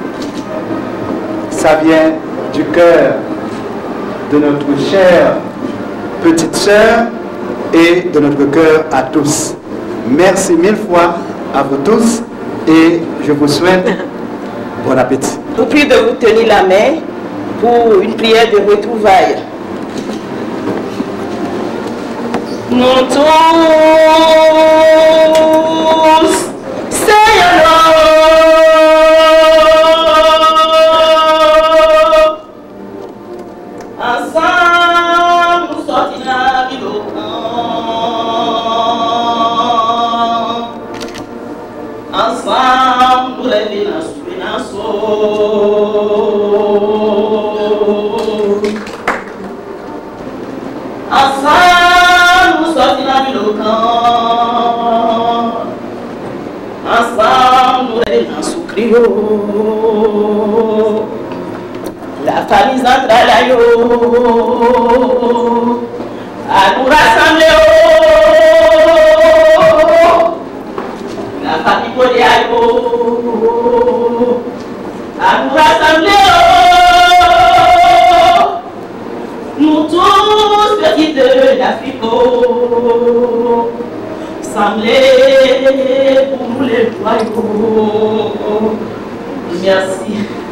ça vient du cœur de notre chère petite sœur et de notre cœur à tous. Merci mille fois à vous tous et je vous souhaite bon appétit. Je vous prie de vous tenir la main pour une prière de retrouvailles. Nous tous, Seigneur, ensemble nous sortis la ville au camp. Ensemble nous levons la souvenance. Ensemble nous sortis la ville au camp. Ensemble nous levons la souvenance. La famille centrale à yo, à nous rassembler, la famille collée à yo, à nous rassembler, nous tous petits de l'Afrique, assemblés pour nous les royaumes. Merci.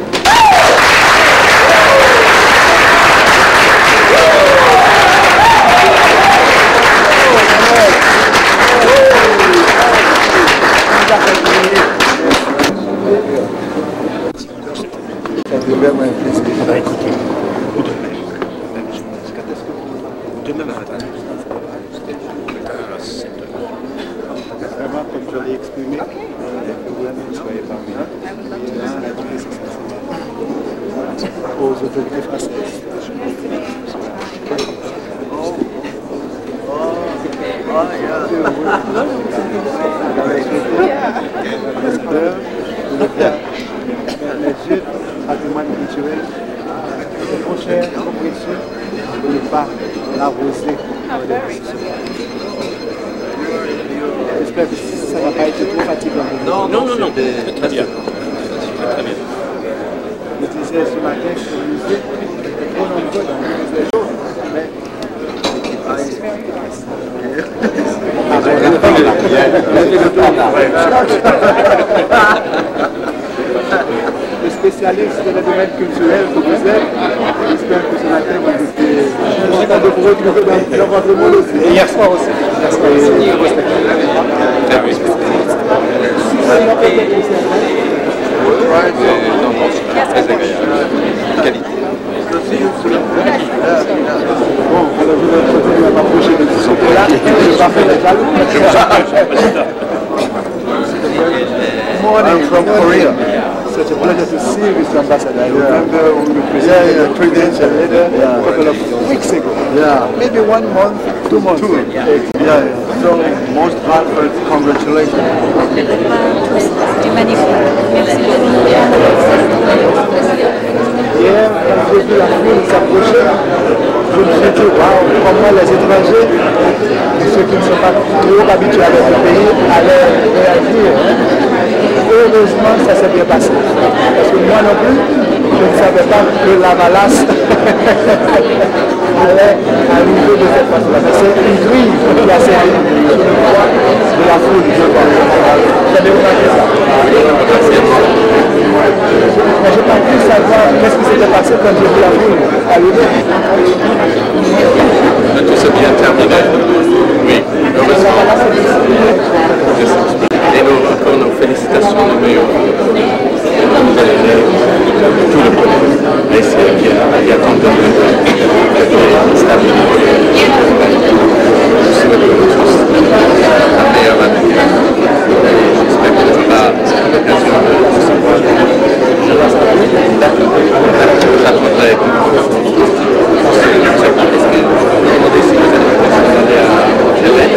Vraiment, comme je l'ai exprimé, le gouvernement soyez parmi nous. Aux autorités françaises. Les yeux patrimoine culturel, c'est trop cher, trop précieux, de ne pas l'arroser. J'espère que ça ne va pas être trop fatigant. Non, non, non, non, c'est très bien. Très bien. Je disais ce matin que le musée était trop nombreux dans les jours, mais le spécialiste de la domaine culturel que vous êtes, j'espère que ce matin vous étiez content de vous retrouver dans votre monde aussi. Et hier soir aussi. Hier soir aussi. Très agréable. Qualité. Bon, alors je vais continuer à m'approcher de ce côté-là. Je vais pas faire les jaloux. Morning from Korea. Such a pleasure to see you, Mister Ambassador. I remember when we presented yeah, yeah, three days later, yeah. a couple of weeks ago. Yeah. Maybe one month, two Two months. Two. Yeah. yeah. So most heartfelt congratulations. Hier, quand j'ai vu la foule s'approcher, je me suis dit, waouh, comment les étrangers, ceux qui ne sont pas trop habitués avec le pays, allaient réagir. Hein. Heureusement, ça s'est bien passé. Parce que moi non plus, je ne savais pas que la valasse allait arriver de cette façon-là. Mais c'est une grille qui a servi sur le poids de la foule, je crois. Vous avez remarqué ça? Mais je n'ai pas pu savoir qu'est-ce qui s'était passé quand j'ai vu la foule arriver. Tout s'est bien terminé. Oui, heureusement. Et nous, encore nos félicitations, nos meilleurs. Tout le peuple haïtien qui a tenté de stabiliser. Je souhaite tous la meilleure année. J'espère que ce sera l'occasion de se voir. J'attendrai parce que on décide de aller à Hélène.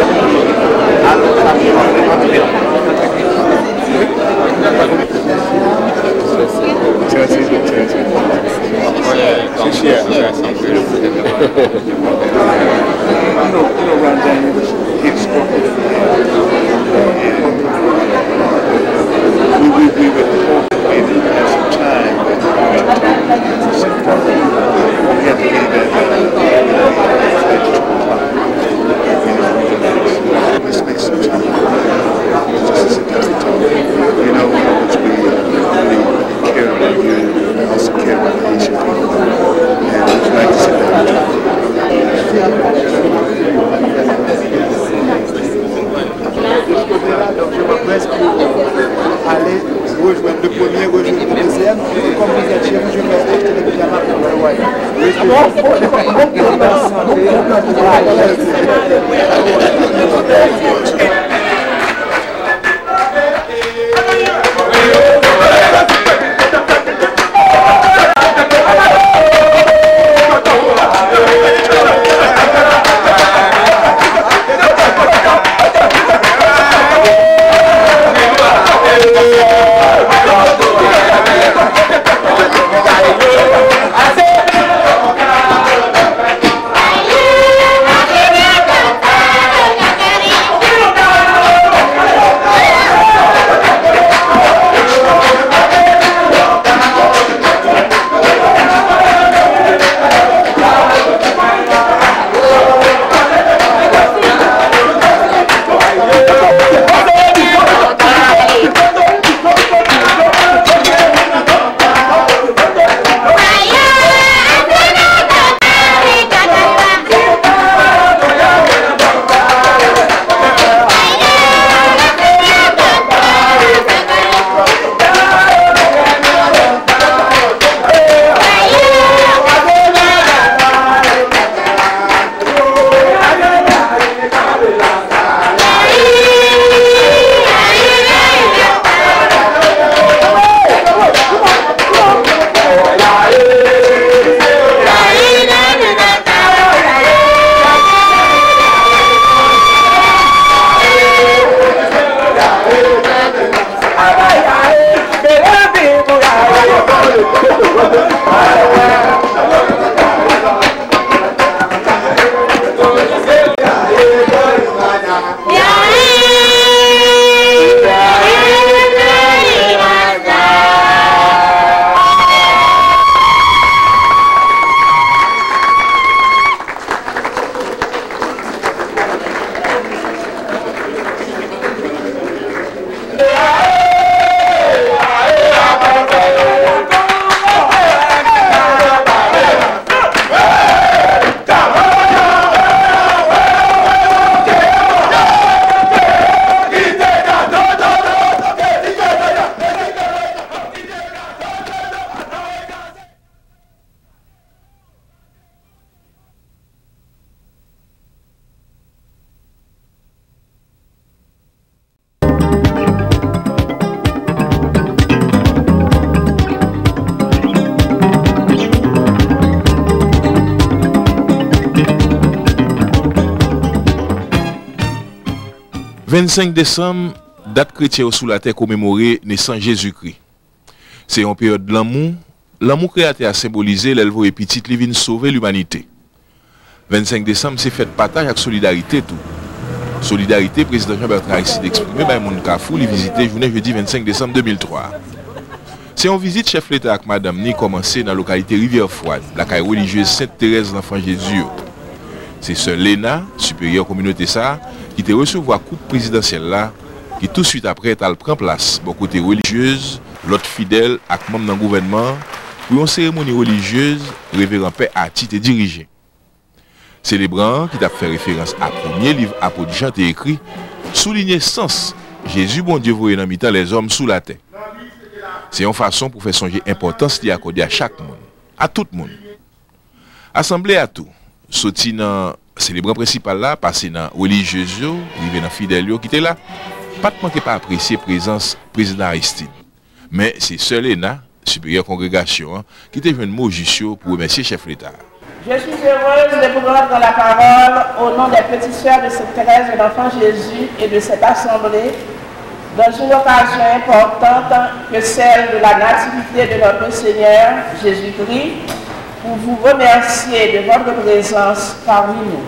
vingt-cinq décembre, date chrétienne sous la terre commémorée naissance Jésus-Christ. C'est une période de l'amour. L'amour créateur a symbolisé l'éleveur et petite qui vient sauver l'humanité. vingt-cinq décembre, c'est fête partage avec solidarité tout. Solidarité, président Jean-Bertrand Aristide exprimé par Moun Kafou, il visitait journée jeudi vingt-cinq décembre deux mille trois. C'est une visite chef l'État avec Madame Ni commencé dans la localité Rivière-Froide, la caille religieuse Sainte-Thérèse l'Enfant Jésus. C'est sœur Léna, supérieure communauté ça, qui te recevoir coup de présidentiel là, qui tout de suite après elle prend place, bon côté religieuse, l'autre fidèle avec membre dans le gouvernement, pour une cérémonie religieuse, révérend Père Ati te dirigé. Célébrant qui t'a fait référence à premier livre apôtre Jean t'est écrit, souligner sens, Jésus bon Dieu voyait dans mi-temps les hommes sous la terre. C'est une façon pour faire songer l'importance d'y accorder à chaque monde, à tout le monde. Assemblée à tout, sorti dans célébrant principal là, passé dans religieuse, arrivé dans fidèle qui était là, pas de manquer pas apprécier présence président Aristide. Mais c'est seul Léna, supérieure congrégation, qui était venu mot justio pour remercier chef l'État. Je suis heureuse de vous rendre la parole au nom des petites sœurs de Sainte Thérèse de l'Enfant Jésus et de cette assemblée dans une occasion importante que celle de la nativité de notre Seigneur Jésus-Christ pour vous remercier de votre présence parmi nous.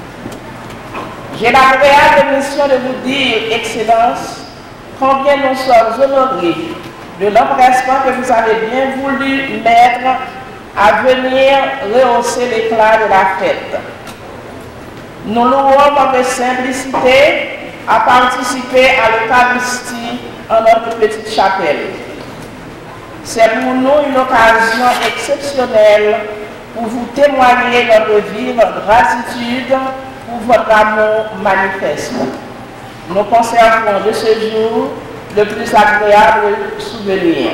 J'ai l'agréable mission de vous dire, Excellence, combien nous sommes honorés de l'empressement que vous avez bien voulu mettre à venir rehausser l'éclat de la fête. Nous louons votre simplicité à participer à l'Eucharistie en notre petite chapelle. C'est pour nous une occasion exceptionnelle pour vous témoigner notre vive gratitude pour votre amour manifeste. Nous conservons de ce jour le plus agréable souvenir.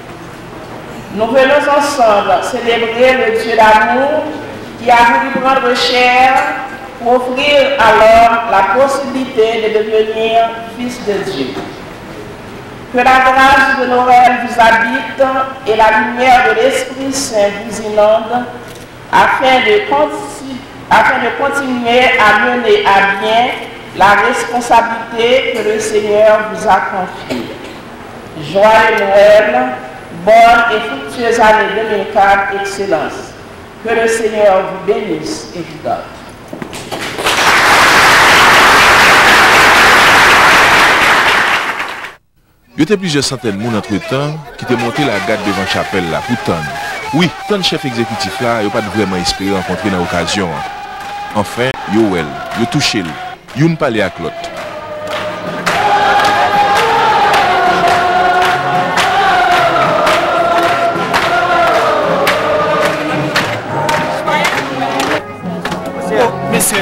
Nous venons ensemble célébrer le Dieu d'amour qui a voulu prendre chair pour offrir à l'homme la possibilité de devenir fils de Dieu. Que la grâce de Noël vous habite et la lumière de l'Esprit Saint vous inonde afin de, afin de continuer à mener à bien la responsabilité que le Seigneur vous a confiée. Joyeux Noël, bonne et fructueuse année deux mille quatre, Excellence. Que le Seigneur vous bénisse et vous donne. Il y avait plusieurs centaines de monde entre-temps qui étaient montés la garde devant la chapelle là pour tant. Oui, tant de chefs exécutifs là, ils n'ont pas vraiment espéré rencontrer dans l'occasion. Enfin, Yoel, ils ont touché, ils ont parlé avec l'autre. Monsieur.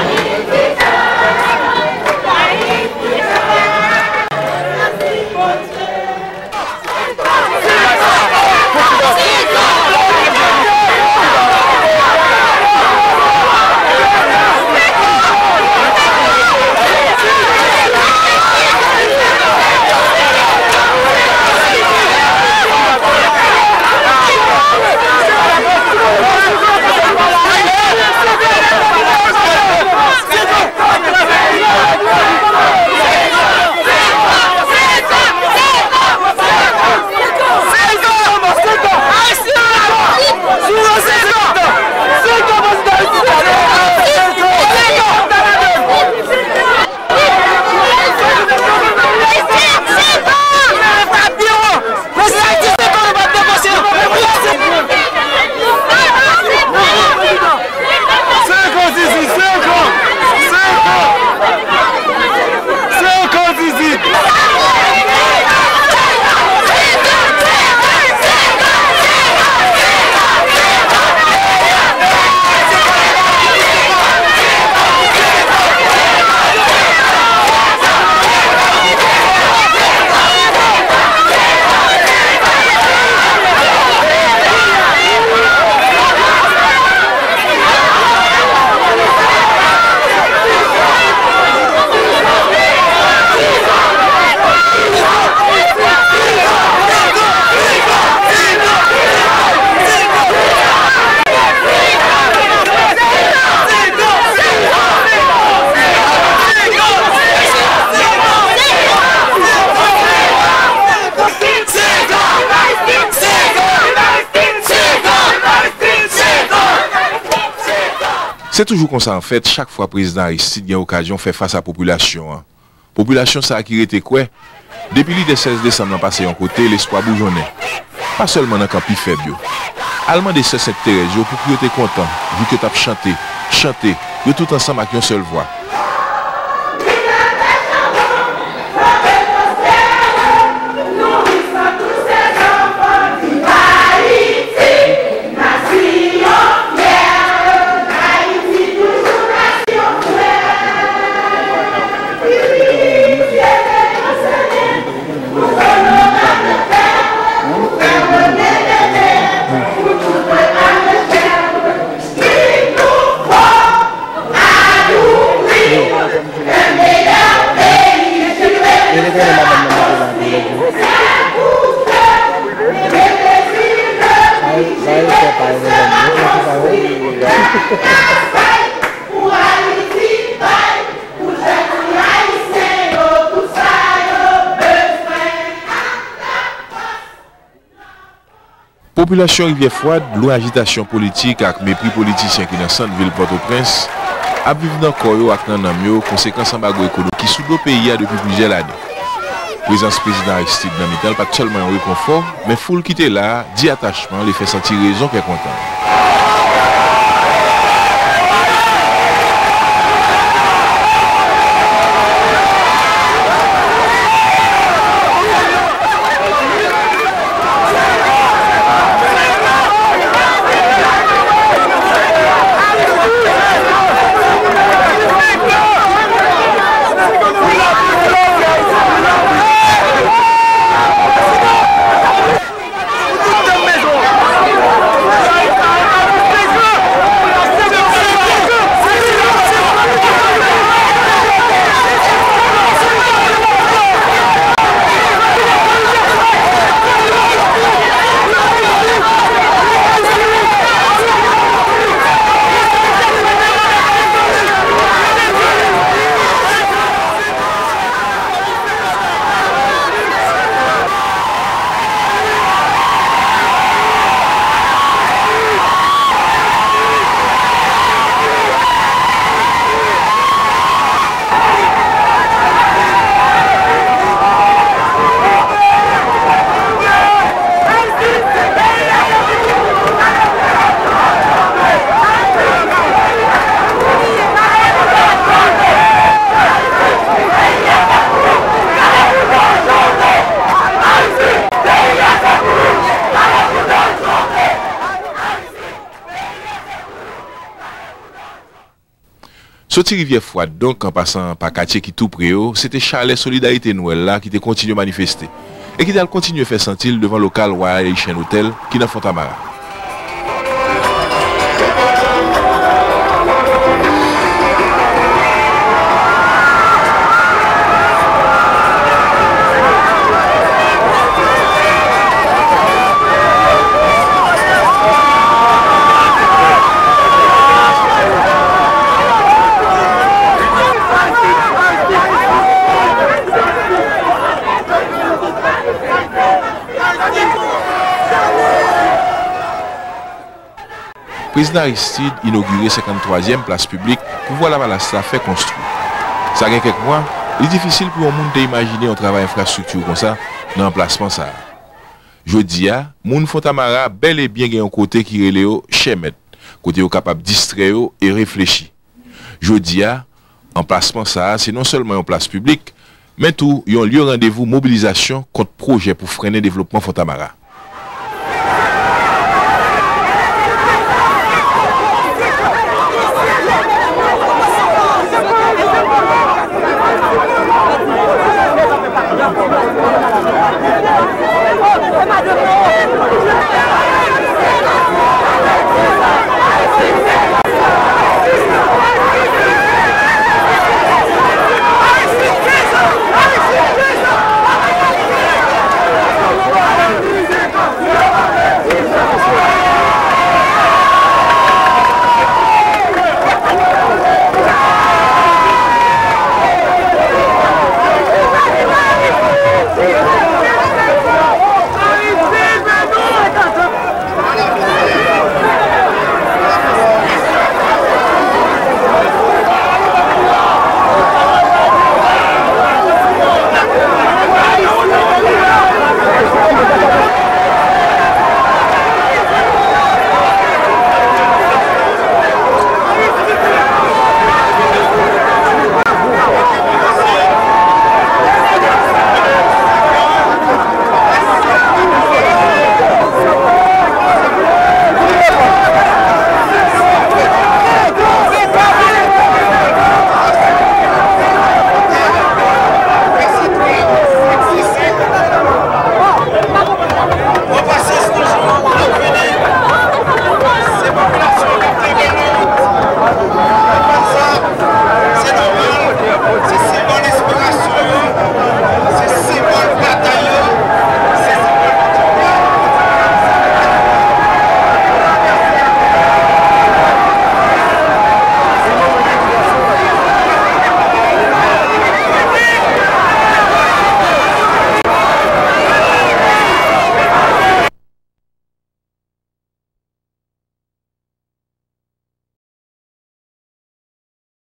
Magnificat, C'est toujours comme ça en fait, chaque fois président Aristide a l'occasion de faire face à la population. Hein. Population ça qui était quoi? Depuis le seize décembre passé en côté, l'espoir bourgeonnait. Pas seulement dans le camp plus faible. Allemand de Sainte Thérèse, pour que tu es content, vu que tu as chanté, chanté, de tout ensemble avec une seule voix. Population Rivière Froide, l'eau agitation politique avec mépris politicien qui dans centre ville Port-au-Prince, a vécu dans Koyo avec nan namyo, conséquence en bago économique qui sous le pays depuis plusieurs années. Présence président Aristide dans Mital pas seulement un réconfort, mais foule qui était là, dit attachement, les fait sentir raison qu'elle est content. Sorti Rivière Froide, donc en passant par quartier qui tout près, c'était Chalet Solidarité Noël là qui était continué à manifester et qui a continué à faire sentir devant le local Royal Haitian Hotel qui est dans Fontamara. Le président Aristide inauguré cinquante-troisième place publique pour voir la place ça fait construire. Ça y a quelques mois, il est difficile pour un monde d'imaginer un travail infrastructure comme ça dans l'emplacement ça. Je dis à, moun Fontamara bel et bien un côté qui relève chemet, côté capable de distraire et réfléchir. Je dis à, emplacement ça, c'est non seulement une place publique, mais tout, un lieu rendez-vous mobilisation contre projet pour freiner le développement Fontamara.